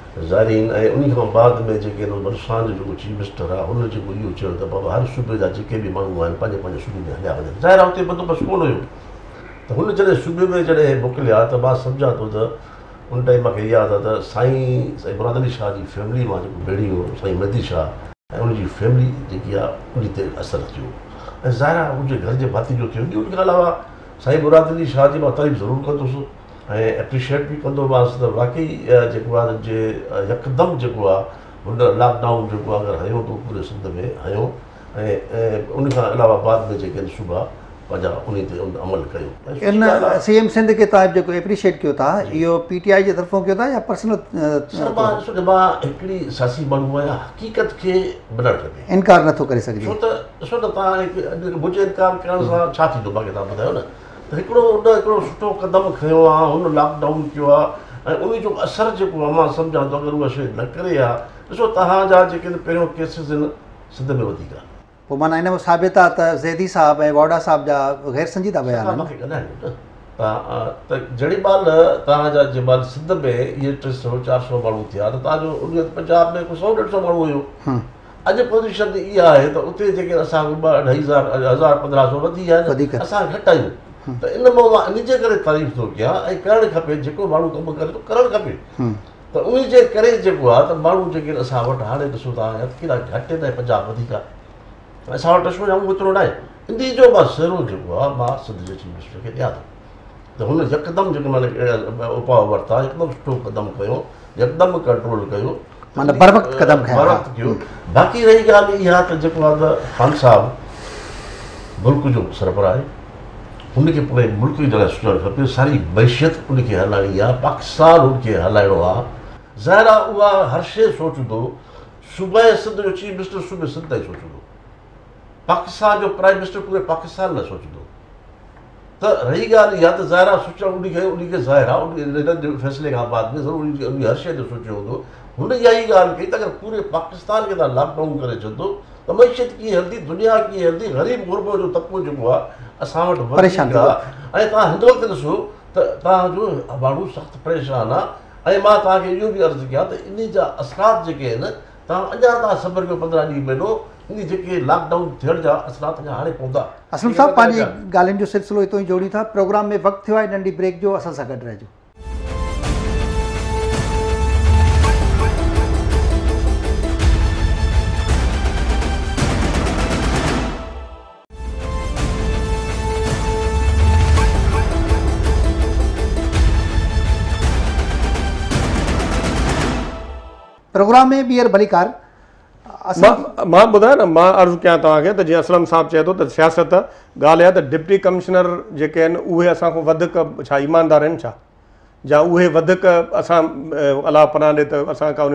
ज़ारीन ऐं उन खां बाद में जेके बरसान जो जेको चीफ मिनिस्टर आहे हुन जेको इहो चयो त बाबा हर सूबे जा जेके बि माण्हू आहिनि पंहिंजे पंहिंजे सूबे में हलिया वञनि। ज़ाहिर आहे हुते बंदोबस्तु कोन हुयो, त हुन जॾहिं सूबे में जॾहिं मोकिलिया त मां सम्झां थो त उन टाइम मूंखे यादि आहे त साईं मुराद अली शाह जी फैमिली मां जेको भेड़ी हो साईं मेहदी शाह ऐं उनजी फैमिली जेकी आहे उन ते असरु थियो ऐं ज़ाहिर आहे मुंहिंजे घर जे भाती जो थियो। उन खां अलावा साईं मुराद अली शाह जी मां तारीफ़ ज़रूरु कंदुसि ऐं एप्रिशिएट बि कंदो हुअसि त वाक़ई जेको आहे जे यकदमि जेको आहे हुन लॉकडाउन जेको आहे अगरि हयो त पूरे सिंध में हयो ऐं उन खां अलावा बाद में जेके आहिनि सूबा पंहिंजा उन ते अमल कयो। इन CM सिंध खे तव्हां जेको एप्रिशिएट कयो था इहो PTI जे तरफ़ां कयो था या पर्सनल? मां हिकिड़ी सियासी माण्हू आहियां, हक़ीक़त खे मञणु खपे, इनकार नथो करे सघिजे। छो त तव्हां मुंहिंजे इनकार करण सां छा थींदो मूंखे तव्हां ॿुधायो न। त हिकिड़ो सुठो क़दम खयो आहे, हुन लॉकडाउन कयो आहे ऐं उन जो असरु जेको आहे मां सम्झां थो अगरि उहा शइ न करे आहे। ॾिसो तव्हांजा जेके पहिरियों केसिस आहिनि सिंध में वधीक आहे, पोइ माना हिन में साबित आहे त ज़ैदी साहब ऐं वाडा साहब जा गैर संजीदा बयान आहिनि। मूंखे ॻाल्हाइणो न त जहिड़ी महिल तव्हांजा जंहिं महिल सिंध में इहे 300-400 माण्हू थिया त तव्हांजो उन पंजाब में 100-150 माण्हू हुयो। अॼु पोज़ीशन इहा आहे त उते जेके असां 2,000-1,500 वधी आहिनि, असां घटि आहियूं। त इन मां मां इन जे करे तारीफ़ थो कयां ऐं करणु खपे, जेको माण्हू कमु करे थो करणु खपे। त उन जे करे जेको आहे त माण्हू जेके असां वटि हाणे ॾिसो था केॾा घटि आहिनि ऐं पंजाब वधीक आहे, असां वटि ॾिसो जाऊं एतिरो न आहे। इन जो मां सिरो जेको आहे मां सिंध जे चीफ मिनिस्टर खे ॾियां थो त हुन यकदमि जेके माना उपाउ वरिता, हिकदमि सुठो क़दमु कयो, यकदमि कंट्रोल कयो, माना बर वक़्तु क़दम कयो। बाक़ी रही ॻाल्हि इहा त जेको आहे त ख़ान साहब मुल्क जो सरबराह आहे, हुनखे पूरे मुल्क जी जॻह सोचणु खपे, सारी मैशियत उनखे हलाइणी आहे, पाकिस्तान उनखे हलाइणो आहे। ज़ाहिर आहे उहा हर शइ सोचंदो, सूबे सिंध जो चीफ मिनिस्टर सूबे सिंध ताईं सोचंदो, पाकिस्तान जो प्राइम मिनिस्टर पूरे पाकिस्तान लाइ सोचंदो। त रही ॻाल्हि इहा त ज़ाहिर आहे सोचणु उनखे ज़ाहिर आहे उन फ़ैसिले खां बाद में ज़रूरु उन हर शइ जो सोचियो हूंदो। हुन इहा ई ॻाल्हि कई त अगरि पूरे पाकिस्तान खे तव्हां लॉकडाउन करे छॾंदो त मैशियत कीअं हलंदी, दुनिया कीअं हलंदी, ग़रीब गुरबो जो तबिको जेको आहे असां वटि परेशान आहे। ऐं तव्हां हिन वक़्तु ॾिसो त तव्हांजो माण्हू सख़्तु परेशान आहे ऐं मां तव्हांखे इहो बि अर्ज़ु कयां त इन जा असरात जेके आहिनि तव्हां अञा तव्हां सब्र कयो 15 ॾींहं महीनो, इन जेके लॉकडाउन थियण जा असरात अञा हाणे पवंदा। असलम साहब पंहिंजी ॻाल्हियुनि जो सिलसिलो हितो ई जोड़ी था, प्रोग्राम में वक़्तु थियो आहे नंढी ब्रेक जो, असां सां गॾु रहिजो। प्रोग्राम में ॿीहर भलीकार मां ॿुधायां न, मां अर्ज़ु कयां तव्हांखे त जीअं असलम साहब चए थो त सियासत ॻाल्हि आहे त डिप्टी कमिश्नर जेके आहिनि उहे असांखां वधीक छा ईमानदार आहिनि छा, या उहे वधीक असां अलाह पनाह ॾे त असां का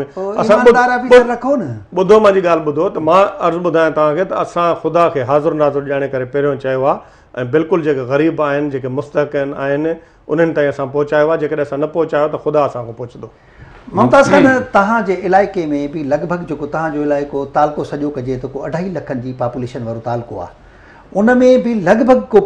रखो न। ॿुधो मुंहिंजी ॻाल्हि ॿुधो त मां अर्ज़ु ॿुधायां तव्हांखे त असां ख़ुदा खे हाज़ुर नाज़ुर ॼाणे करे पहिरियों चयो आहे ऐं बिल्कुलु जेके ग़रीब आहिनि, जेके मुस्तहिक़ आहिनि, उन्हनि ताईं असां पहुचायो आहे। जेकॾहिं असां न पहुचायो त ख़ुदा असांखां पहुचंदो। मुमताज़ ख़ान, तव्हांजे इलाइक़े में बि लॻभॻि जेको तव्हांजो इलाइक़ो तालको सॼो कजे त को 2.5 लखनि जी पॉपुलेशन वारो तालको आहे, उन में बि लॻभॻि को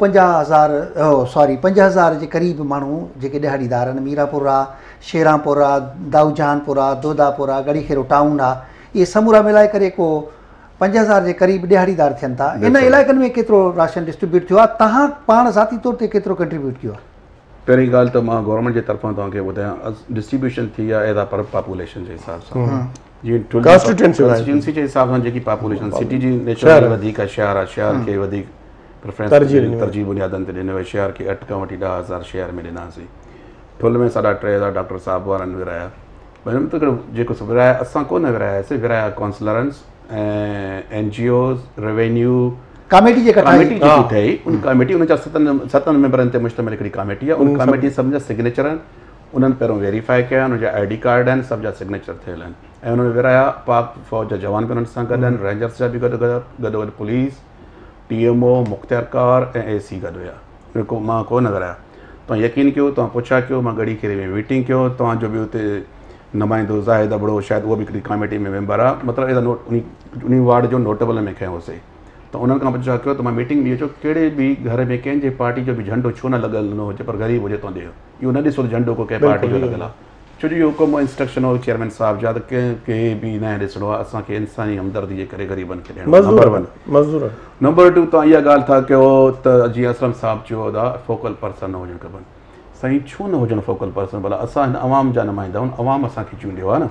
50,000 जे क़रीब माण्हू जेके ॾिहाड़ीदार आहिनि, मीरापुर आहे, शेरापुर आहे, दाऊजानपुर आहे, दोदापुर आहे, गढ़ीखेरो टाउन आहे, इहे समूरा मिलाए करे को 50,000 जे क़रीब ॾिहाड़ीदार थियनि था। इन इलाइक़नि में केतिरो राशन डिस्ट्रीब्यूट थियो आहे, तव्हां पाण ज़ाती तौर ते केतिरो कंट्रीब्यूट कयो आहे? पहिरीं ॻाल्हि त मां गवर्नमेंट जे तरफ़ां तव्हांखे ॿुधायां डिस्ट्रीब्यूशन थी आहे एज़ पर पॉपुलेशन जे हिसाब सां, जीअं कॉन्स्टिट्यूंसी जे हिसाब सां जेकी पॉपुलेशन सिटी जी नेचुरली वधीक आहे, शहर आहे, शहर खे वधीक प्रेफरेंस तरजीह बुनियादनि ते ॾिनो, शहर खे 8 खां वठी 10,000 शहर में ॾिनासीं। ठुल में 3,500 डॉक्टर साहब वारनि विराया, जेको विराया असां कोन विरायासीं, विराया काउंसलरनि ऐं NGOs, रेवेन्यू कमेटी जेकी ठही, उन कमेटी उन जा 7 मेंबरनि ते मुश्तमिल हिकिड़ी कमेटी आहे। उन कमेटी सभ जा सिग्नेचर आहिनि, उन्हनि पहिरियों वेरीफाई कया, उन जा ID कार्ड आहिनि, सभ जा सिग्नेचर थियल आहिनि ऐं उन्हनि विराया। पाक फ़ौज जा जवान बि उन्हनि सां गॾु आहिनि, रेंजर्स जा बि गॾु पुलिस, TMO, मुख़्तियारकार ऐं AC गॾु हुया। मां कोन विराया, तव्हां यकीन कयो, तव्हां पुछा कयो, मां गढ़ीखेरे में मीटिंग कयो, तव्हांजो बि हुते नुमाइंदो ज़ाहिद अबड़ो शायदि उहो बि हिकिड़ी कमेटी में मेंबर आहे, मतिलबु एॾा उन वार्ड जो नोटेबल में खयोंसीं। त उन्हनि खां पुछा कयो त मां मीटिंग में अचो, कहिड़े बि घर में कंहिंजे पार्टी जो बि झंडो छो न लॻल न हुजे, पर ग़रीब हुजे तो ॾियो, इहो न ॾिसो झंडो को कंहिं पार्टी जो लॻल आहे। छो जो इहो हुकुम इंस्ट्रक्शन हो चेयरमैन साहब जा त कंहिंखे बि न ॾिसणो आहे, असांखे इंसानी हमदर्दी जे करे ग़रीबनि खे ॾियणो। नंबर 1। नंबर 2 तव्हां इहा ॻाल्हि था कयो त जीअं असलम साहिबु चयो था फोकल पर्सन न हुजणु खपनि। साईं छो न हुजनि फोकल पर्सन? भला असां हिन अवाम जा नुमाइंदा आहियूं, अवाम असांखे चूंडियो आहे न।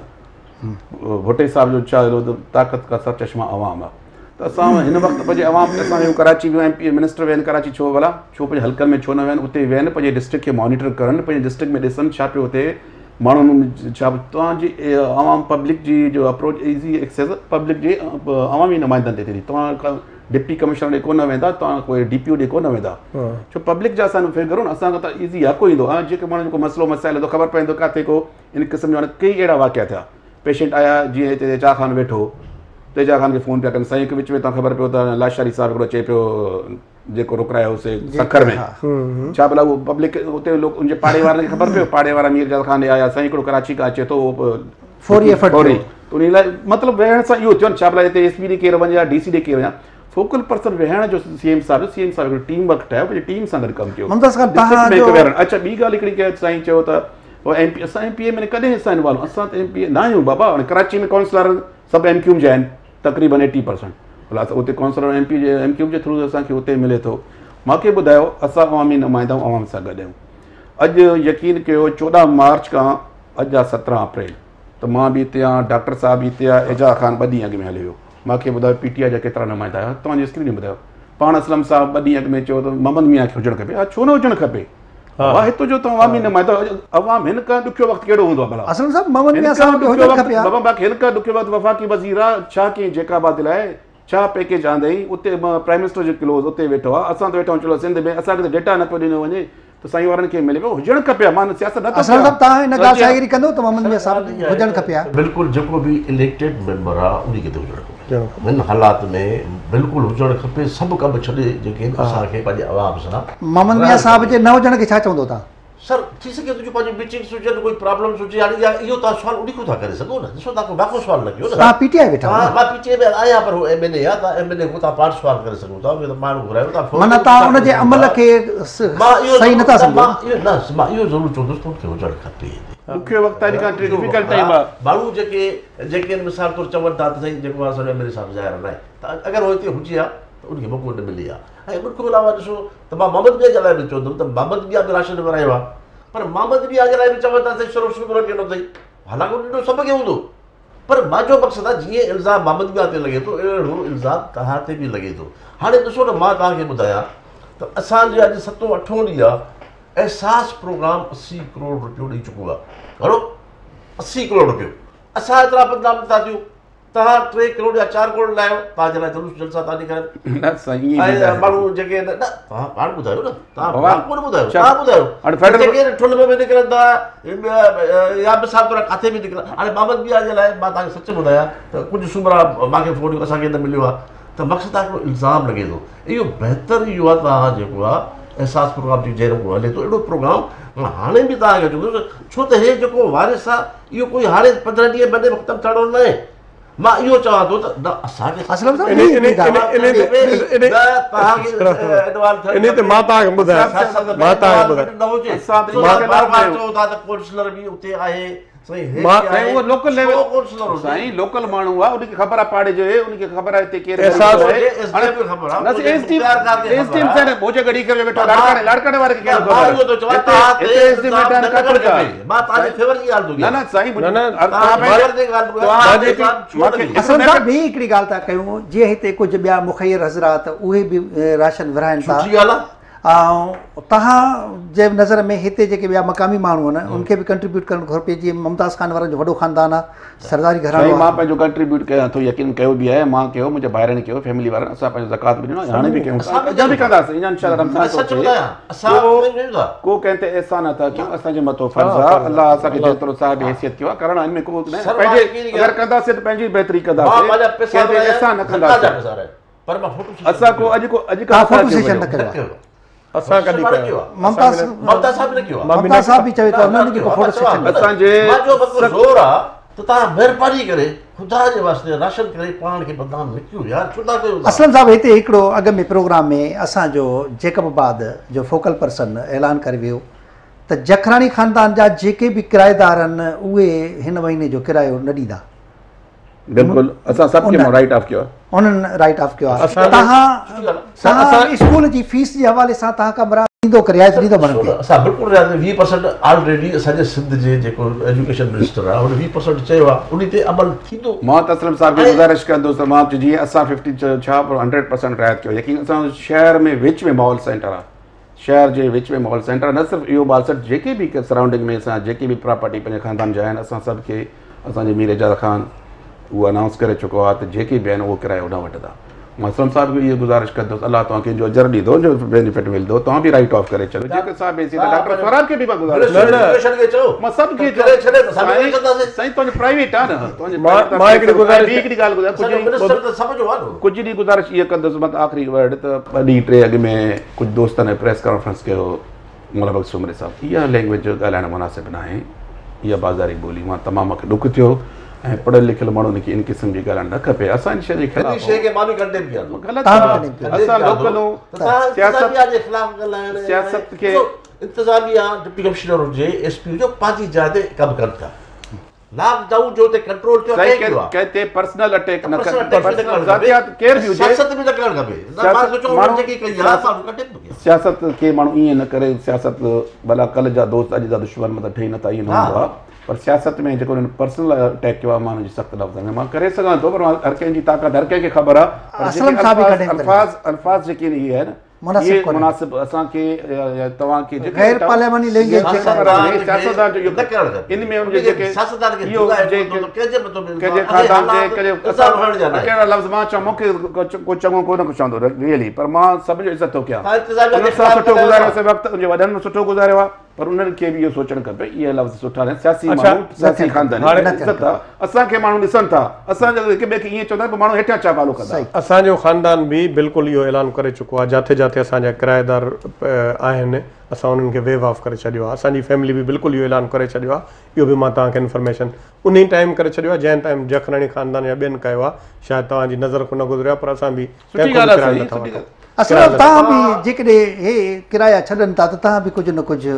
भुट्टे साहिब जो छा ताक़त का सर चश्मा अवाम आहे। त असां हिन वक़्तु पंहिंजे अवाम असांजो कराची में MP मिनिस्टर विया आहिनि कराची, छो भला छो पंहिंजे हल्कनि में छो न विया आहिनि? उते विया आहिनि, पंहिंजे डिस्ट्रिक्ट खे मॉनिटर करनि, पंहिंजे डिस्ट्रिक्ट में ॾिसनि छा पियो हुते माण्हुनि छा। तव्हांजी अवाम पब्लिक जी जो अप्रोच ईज़ी एक्सेस पब्लिक जे अवामी नुमाइंदनि ते थी। तव्हां डिप्टी कमिश्नर ॾे कोन वेंदा, तव्हां कोई DPO ॾे कोन वेंदा, छो पब्लिक जा असां फिगरूं न, असांखे त ईज़ी हक़ु ईंदो। हाणे जेके माण्हू जेको मसइलो मसाइल थो ख़बर पवंदो किथे को इन क़िस्म जो। हाणे कई अहिड़ा वाक़िया थिया, पेशेंट आया जीअं हिते तेजा ख़ान वेठो, तेजा ख़ान खे फ़ोन पिया कनि, साईं हिकु विच में तव्हां ख़बर पियो त लाशारी साहिबु हिकिड़ो चए पियो जेको रुकरायोसीं सखर में, छा भला उहो पब्लिक उते लोग उनजे पाड़े वारनि खे ख़बर पियो, पाड़े वारा मीरजाद ख़ान ॾे आया, साईं हिकिड़ो कराची खां अचे थो फौरी उन लाइ मतिलबु वेहण सां इहो थियो न, छा भला हिते SP ॾे केरु वञे या DC ॾे केरु वञा। फोकल पर्सन वेहण जो CM साहिब हिकिड़ी टीम वर्क ठाहियो, पंहिंजी टीम सां गॾु कमु कयो। अच्छा ॿी ॻाल्हि हिकिड़ी कयो, साईं चयो त MP असां MPA में कॾहिं हिसा इन्वॉल्व, असां त MPA न आहियूं बाबा। हाणे कराची में काउंसलर सभु MQ जा आहिनि तक़रीबन 80%, भला उते काउंसलर MQ जे थ्रू असांखे उते मिले थो। मूंखे ॿुधायो असां अवामी नुमाइंदा आहियूं, अवाम सां गॾु आहियूं। अॼु यकीन कयो 14 मार्च खां अॼु आहे 17 अप्रैल, त मां बि हिते आहियां, डॉक्टर साहिबु बि हिते आहे, एजाज़ ख़ान 2 ॾींहं अॻु में हली वियो। मूंखे ॿुधायो PTI जा केतिरा नुमाइंदा आहियो, तव्हांजी स्क्रीन में ॿुधायो। पाण असलम साहिबु 2 ॾींहं अॻु में चयो त मोहम्मद मियां खे हुजणु खपे। हा छो न हुजणु खपे? हा हिते जो तव्हां अवामी नुमाइंदा, अवाम हिन खां ॾुखियो वक़्तु कहिड़ो हूंदो आहे भला? असलम साहिबु मोहम्मद मियां साहिबु हुजणु खपे। बाबा बाक़ी हिन खां ॾुखियो वक़्तु वफ़ाक़ी वज़ीर आहे, छा कयईं जेकाबाद लाइ, छा पैकेज आंदई, उते प्राइम मिनिस्टर जो क्लोज उते वेठो आहे, असां त वेठा आहियूं चलो सिंध में, असांखे त डेटा न पियो ॾिनो वञे, त साईं वारनि खे मिले पियो। हुजणु खपे, मां सियासत न तव्हां हिन ॻाल्हि सां एग्री कंदो त मोहम्मद मियां साहिबु हुजणु खपे? बिल्कुलु, जेको बि इलेक्टेड मेंबर आहे उन खे त हुजणु खपे। हिन हालात में बिल्कुलु हुजणु खपे, सभु कम छॾे जेके असांखे पंहिंजे अवाम सां। मोहम्मद मियां साहिब जे न हुजण खे छा चवंदो तव्हां? सर थी सघे थो जो पंहिंजी मीटिंग्स हुजनि, कोई प्रॉब्लम्स हुजे, हाणे इहो तव्हां सुवालु उन खां था करे सघो न। ॾिसो तव्हां वाक़ो सुवालु न कयो न, तव्हां PTI वेठा आहियो। मां PTI में आहियां, पर उहो MLA आहे, तव्हां MLA को तव्हां पाण सुवालु करे सघो था, माण्हू घुरायो था, माना तव्हां उनजे अमल खे सही नथा सम्झो। मां इहो ज़रूरु चवंदुसि त उनखे हुजणु खपे। ॾुखियो वक़्तु आहे खां डिफिकल्ट टाइम आहे। माण्हू जेके मिसाल तौरु चवनि था त साईं जेको आहे असांजो MLA साहिबु ज़ाहिर न आहे, त अगरि उहो हिते हुजे हा त उनखे मौक़ो न मिले हा। ऐं उन खां अलावा ॾिसो त मां मोहम्मद मियां जे लाइ बि चवंदुमि त मोहम्मद मियां बि राशन विरायो आहे, पर मोहम्मद मियां जे लाइ बि चवनि था साईं शुरू शुरू ॾिनो अथई, हालांकि ॾिनो सभु खे हूंदो, पर मुंहिंजो मक़सदु आहे जीअं इल्ज़ाम मोहम्मद मियां ते लॻे थो अहिड़ो इल्ज़ाम तव्हां ते बि लॻे थो। हाणे ॾिसो न, मां तव्हांखे ॿुधायां त असांजे अॼु 7 8 ॾींहं आहे, एहसास प्रोग्राम 80 करोड़ रुपयो ॾेई चुको आहे। घणो? 80 करोड़ रुपयो। असां एतिरा बदनाम था थियूं, तव्हां 3 करोड़ या 4 करोड़ लाहियो, तव्हांजे लाइ जुलूस जलसा था निकिरनि, ऐं माण्हू जेके न तव्हां पाण ॿुधायो न, तव्हां कोन ॿुधायो, तव्हां ॿुधायो जेके ठुल में बि निकिरनि था या बि साहिबु तोरा किथे बि निकिरनि। हाणे मोहम्मद मियां जे लाइ मां तव्हांखे सच ॿुधायां त कुझु सूमरा मूंखे फ़ोन असांखे न मिलियो आहे, त मक़सदु आहे हिकिड़ो इल्ज़ाम लॻे थो। इहो बहितरु इहो आहे तव्हां जेको आहे एहसास प्रोग्राम जी जहिड़ो हले थो अहिड़ो प्रोग्राम हाणे बि तव्हांखे चवंदुसि, छो त हे जेको वारिस आहे इहो कोई हाणे 15 ॾींहं महीने ख़तमु थियणो न आहे। मां इहो चवां थो त न असांखे काउंसलर बि उते आहे, लोकल माण्हू आहे, उनखे ख़बर आहे पाड़े जो, उनखे ख़बर आहे हिते केरु हिकिड़ी ॻाल्हि था कयूं, जीअं हिते कुझु ॿिया मुखैर हज़रात उहे बि राशन विराइनि था, ऐं तव्हां जे नज़र में हिते जेके ॿिया मक़ामी माण्हू आहिनि उनखे बि कंट्रीब्यूट करणु घुरिजे? जीअं मुमताज़ ख़ान वारनि जो वॾो ख़ानदान आहे, सरदारी घरानो। मां पंहिंजो कंट्रीब्यूट कयां थो, यकीन कयो बि आहे, मां कयो, मुंहिंजे भाइरनि कयो, फैमिली वारनि, असां पंहिंजो ज़कात बि ॾिनो, हाणे बि कयूं, अञा बि कंदासीं को कंहिं ते एहसान नथा कयूं, असांजे मथां फर्ज़ु आहे, अलाह असांखे जेतिरो साहिब हैसियत कयो आहे करणु, हिन में को अगरि कंदासीं त पंहिंजी बहितरी कंदासीं, एहसान न कंदासीं। असां को अॼु असां कॾहिं कयो? ममताज़ साहिब ने कयो, ममताज़ साहिब बि चवे थो उन्हनि जो फोटो सेशन असांजे ज़ोर आहे त तव्हां महिरबानी करे ख़ुदा जे वास्ते राशन करे पाण खे बदनाम न कयो यार, छो था कयो? असलम साहिब हिते हिकिड़ो अॻ में प्रोग्राम में असांजो जेकबाबाद जो फोकल पर्सन ऐलान करे वियो त जखराणी ख़ानदान जा जेके बि किराएदार आहिनि उहे हिन महीने जो किरायो न ॾींदा। बिल्कुलु असां सभु राइट ऑफ कयो आहे, उन्हनि राइट ऑफ कयो आहे। तव्हां स्कूल जी फीस जे हवाले सां तव्हां का ॾींदो रियायत ॾींदो माण्हुनि खे? असां बिल्कुलु रियायत 20% ऑलरेडी असांजे सिंध जे जेको एजुकेशन मिनिस्टर आहे हुन 20% चयो आहे, उन ते अमल थींदो। मां त असलम साहिब खे गुज़ारिश कंदुसि त मां जीअं असां 100% रियायत कयो, यकीन असां शहर में विच में मॉल सेंटर आहे, शहर जे विच में मॉल सेंटर न सिर्फ़ु इहो 62 जेके बि सराउंडिंग में असां जेके बि प्रॉपर्टी पंहिंजे ख़ानदान जा आहिनि असां सभु खे असांजे मीर एजाज़ ख़ान उहो अनाउंस करे चुको आहे त जेके बि आहिनि उहो किरायो न वठंदा। मां असलम साहिब खे इहो गुज़ारिश कंदुसि अलाह तव्हांखे जो अजर ॾींदो जो बेनिफिट मिलंदो तव्हां बि राइट ऑफ करे छॾियो। जेके साहिब डॉक्टर स्वराज खे बि मां गुज़ारिश मां सभु खे साईं तुंहिंजो प्राइवेट आहे न, कुझु ॾींहुं गुज़ारिश इहा कंदुसि मां आख़िरी वर्ड त 2 ॾींहं 3 अॻु में कुझु दोस्तनि प्रेस कॉन्फ्रेंस कयो मौला बख़्श सुमरे साहिब इहा लैंग्वेज ॻाल्हाइणु मुनासिबु न आहे, इहा बाज़ारी ॿोली मां तमामु मूंखे ॾुख थियो ऐं पढ़ियल लिखियल माण्हुनि खे इन क़िस्म जी ॻाल्हाइणु न खपे। असांजी शइ जे ख़िलाफ़ सियासत खे इंतिज़ामिया डिप्टी कमिश्नर हुजे एसपी हुजे पंहिंजी जाइ ते कमु कनि था। लॉकडाउन जो ते कंट्रोल थियो आहे, ते पर्सनल अटैक न कनि, ज़ातियात केर बि हुजे सियासत में न करणु खपे। सियासत खे माण्हू ईअं न करे, सियासत भला कल्ह जा दोस्त अॼु जा दुश्मन मतिलबु ठही नथा ईअं न हूंदो आहे, पर सियासत में जेको हुननि पर्सनल अटैक कयो आहे माण्हुनि जी सख़्तु लफ़्ज़ में मां करे सघां थो, पर हर कंहिंजी ताक़त हर कंहिंखे ख़बर आहे। अल्फाज़ जेके इहे आहिनि मुनासिब असांखे तव्हांखे लफ़्ज़ मां चवां मूंखे को चङो कोन चवंदो रियली, पर मां सभ जो इज़त थो कयां, सुठो गुज़ारियो वक़्तु उनजे वॾनि सुठो गुज़ारियो आहे, पर उन्हनि खे बि इहो सोचणु खपे इहे लफ़्ज़ सुठा न सियासी माण्हू सियासी ख़ानदान इज़त आहे, असांखे माण्हू ॾिसनि था, असां हिक ॿिए खे ईअं चवंदा आहिनि माण्हू हेठियां छा फॉलो कंदा। असांजो ख़ानदान बि बिल्कुलु इहो ऐलान करे चुको आहे, जिथे जिथे असांजा किराएदार आहिनि असां उन्हनि खे वेव ऑफ करे छॾियो आहे, असांजी फैमिली बि बिल्कुलु इहो ऐलान करे छॾियो आहे, इहो बि मां तव्हांखे इंफॉर्मेशन उन टाइम करे छॾियो आहे जंहिं टाइम जखराणी ख़ानदान या ॿियनि कयो आहे, शायदि तव्हांजी नज़र खां न गुज़रियो आहे, पर असां बि असल तव्हां बि जेकॾहिं हे किराया छॾनि था त तव्हां बि कुझु न कुझु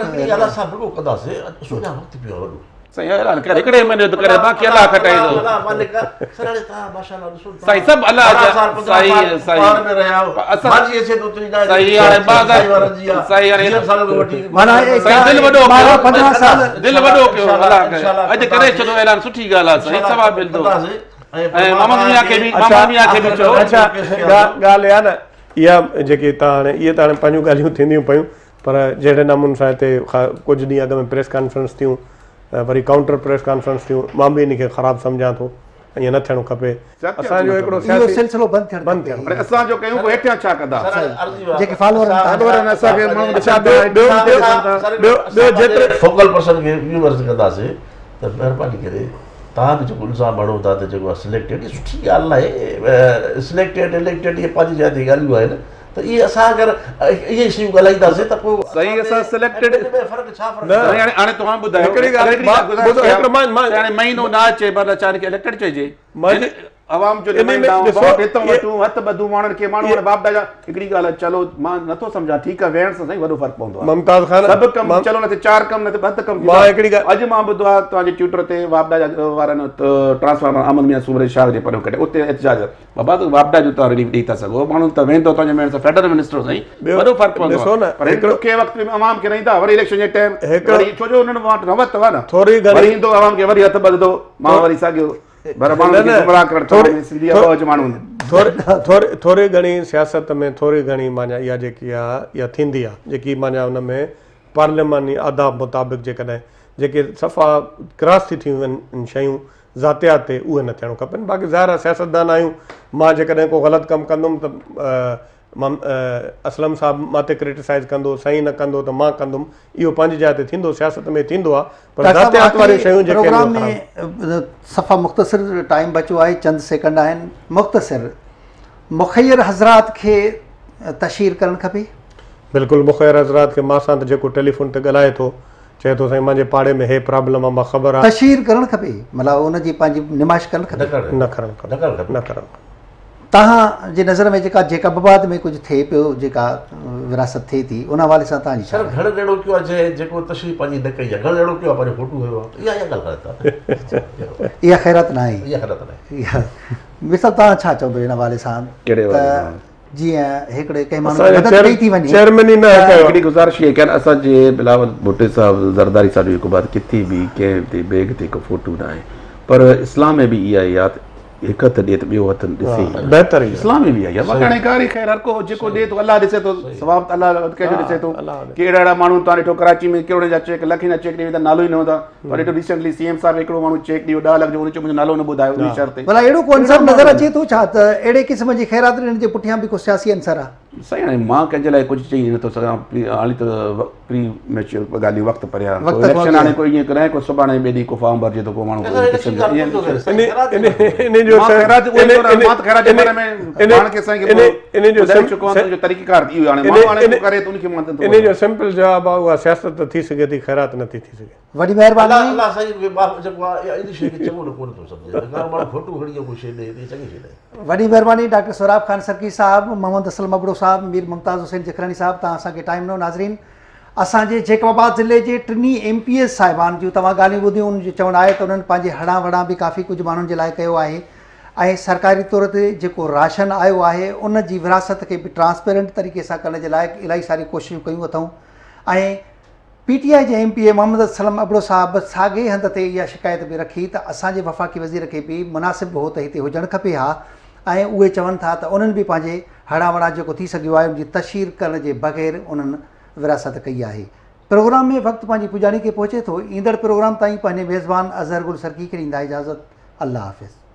ॻाल्हि आहे न इहा जेकी तव्हां हाणे इहे त हाणे पंहिंजूं ॻाल्हियूं थींदियूं पियूं, पर जहिड़े नमूने सां हिते कुझु ॾींहं अॻु में प्रेस कॉन्फ्रेंस थियूं, वरी काउंटर प्रेस कॉन्फ्रेंस थियूं, मां बि इन खे ख़राबु सम्झां थो, ईअं न थियणो खपे। असांजो हिकिड़ो सिलसिलो बंदि थियणु असांजो कयूं हेठियां छा कंदा जेके फॉलोअर फोकल पर्सन खे इहो अर्ज़ु कंदासीं त महिरबानी करे तव्हां बि जेको इल्ज़ाम हणो था त जेको आहे सिलेक्टेड इहा सुठी ॻाल्हि आहे, सिलेक्टेड इलेक्टेड इहे पंहिंजी जाइ ते ॻाल्हियूं आहिनि, त इहे असां अगरि इहे शयूं ॻाल्हाईंदासीं त पोइ सही असां सिलेक्टेड हाणे तव्हां ॿुधायो महीनो न अचे पर अचानक इलेक्टेड चइजे आवाम जो हथ ॿधूं माण्हुनि खे माण्हू बाप दादा हिकिड़ी ॻाल्हि आहे चलो मां नथो सम्झां ठीकु आहे वेहण सां साईं वॾो फ़र्क़ु पवंदो आहे। मुमताज़ खान सभु कमु चलो न थिए 4 कम न थिए 2 कम अॼु मां ॿुधो आहे तव्हांजे ट्विटर ते वापडा वारनि ट्रांसफार्मर अहमद मियां सूमरे शाह जे परियो कढे उते एहतिजाज बाबा त वापडा जो तव्हां ॾेई था सघो माण्हू त वेंदो तव्हांजे वेहण सां फेडरल मिनिस्टर साईं वॾो फ़र्क़ु पवंदो आहे, पर हिकिड़ो कंहिं वक़्तु में अवाम खे रहंदा वरी इलेक्शन जे टाइम छो जो हुननि वटि रवत अथव न थोरी वरी ईंदो अवाम खे वरी हथु ॿधंदो मां वरी साॻियो थोरी घणी सियासत में थोरी घणी माना इहा जेकी आहे इहा थींदी आहे जेकी माना हुन में पार्लियामानी आदाब मुताबिक़ जेकॾहिं जेके सफ़ा क्रॉस थी थियूं आहिनि शयूं ज़ातियात ते उहे न थियणु खपनि। बाक़ी ज़ाहिर आहे सियासतदान आहियूं, मां जेकॾहिं को ग़लति कमु कंदुमि त असलम साहिबु मां ते क्रिटिसाइज़ कंदो, सही न कंदो त मां कंदुमि, इहो पंहिंजी जाइ ते थींदो, सियासत में थींदो आहे, पर ज़ातियात वारियूं शयूं जेके प्रोग्राम में सफ़ा मुख़्तसिर टाइम बचियो आहे, चंद सेकंड आहिनि, मुख़्तसिर मुख़ैर हज़रात खे तशहीर करणु खपे। बिल्कुलु मुख़ैर हज़रात खे मां सां त जेको टेलीफोन ते ॻाल्हाए थो चए थो साईं मुंहिंजे पाड़े में हे प्रॉब्लम आहे, मां ख़बर आहे, तशहीर करणु खपे, मतिलबु उनजी पंहिंजी निमाइश करणु खपे, न करणु खपे। तव्हांजे नज़र में जेका जेकबाबाद में कुझु थिए पियो, जेका विरासत थिए थी, उन हवाले सां तव्हांजी छा? सर घणो अहिड़ो कयो आहे जेको तशरीफ़ पंहिंजी न कई आहे, घणो अहिड़ो कयो आहे पंहिंजो फोटू हुयो आहे, इहा ॻाल्हि ग़लति आहे, इहा ख़ैरात न आहे। इहा ग़लति आहे। इहा मिसाल तव्हां छा चवंदो हिन हवाले सां? त जीअं हिकिड़े कंहिं माण्हू मदद कई थी वञे, चेयरमैन ई न कयो। हिकिड़ी गुज़ारिश इहा कनि, असांजे बिलावल भुट्टो साहिबु ज़रदारी साहिब हिकु बार किथे बि कंहिं ते बैग ते हिकु फोटू न आहे, पर इस्लाम में बि इहा यादि हिकु हथु ॾिए त ॿियो हथु ॾिसे, बहितर ई इस्लाम में बि आहे वाकई ख़ैर हर को जेको ॾिए थो अलाह ॾिसे थो, सवाब अलाह कंहिंजो ॾिसे थो। कहिड़ा अहिड़ा माण्हू तव्हां ॾिठो कराची में कहिड़े जा चेक लखनि जा चेक ॾेई वेंदा, नालो ई न हूंदा, पर ॾिठो रिसेंटली CM साहिब हिकिड़ो माण्हू चेक ॾियो 10 लख जो, उन चयो मुंहिंजो नालो न ॿुधायो उन शर्त ते। भला अहिड़ो को अंसर नज़र अचे थो छा त अहिड़े क़िस्म जी ख़ैरात ॾियण जे पुठियां बि को सियासी अंसर आहे? सही हाणे मां कंहिंजे लाइ कुझु चई नथो सघां, हाली त प्री मैच्योर ॻाल्हियूं वक़्तु परियां, इलेक्शन हाणे कोई ईअं करे को सुभाणे ॿिए ॾींहुं को फॉर्म भरिजे थो, को माण्हू इन जो सिंपल जवाबु आहे, उहा सियासत थी सघे थी, ख़ैरात नथी थी सघे। वॾी महिरबानी। वॾी महिरबानी डॉक्टर सोराब ख़ान सर्की साहब, मोहम्मद असलम अबड़ो साहब, मीर मुमताज़ हुसैन जखरानी साहब, तव्हां असांखे टाइम ॾिनो। नाज़रीन, असांजे जेकबाबाद ज़िले जे टिनी MPS साहिबान जूं तव्हां ॻाल्हियूं ॿुधियूं, उन जो चवणु आहे त उन्हनि पंहिंजे हणा वणा बि काफ़ी कुझु माण्हुनि जे लाइ कयो आहे, ऐं सरकारी तौर ते जेको राशन आयो आहे उन जी विरासत खे बि ट्रांसपेरेंट तरीक़े सां करण जे लाइ इलाही सारी कोशिशूं कयूं अथऊं। ऐं PTI जे MP मोहम्मद असलम अबड़ो साहब साॻे हंध ते इहा शिकायत बि रखी त असांजे वफ़ाक़ी वज़ीर खे बि मुनासिबु हो त हिते हुजणु खपे हा, ऐं उहे चवनि था त उन्हनि बि पंहिंजे हणा वणा जेको थी सघियो आहे उनजी तशहीर करण जे बग़ैर उन्हनि विरासत कई आहे। प्रोग्राम में वक़्तु पंहिंजी पुॼाणी खे पहुचे थो। ईंदड़ प्रोग्राम ताईं पंहिंजे मेज़बान अज़हर गुल सर्की खे ॾींदा इजाज़त। अल्लाह हाफ़िज़।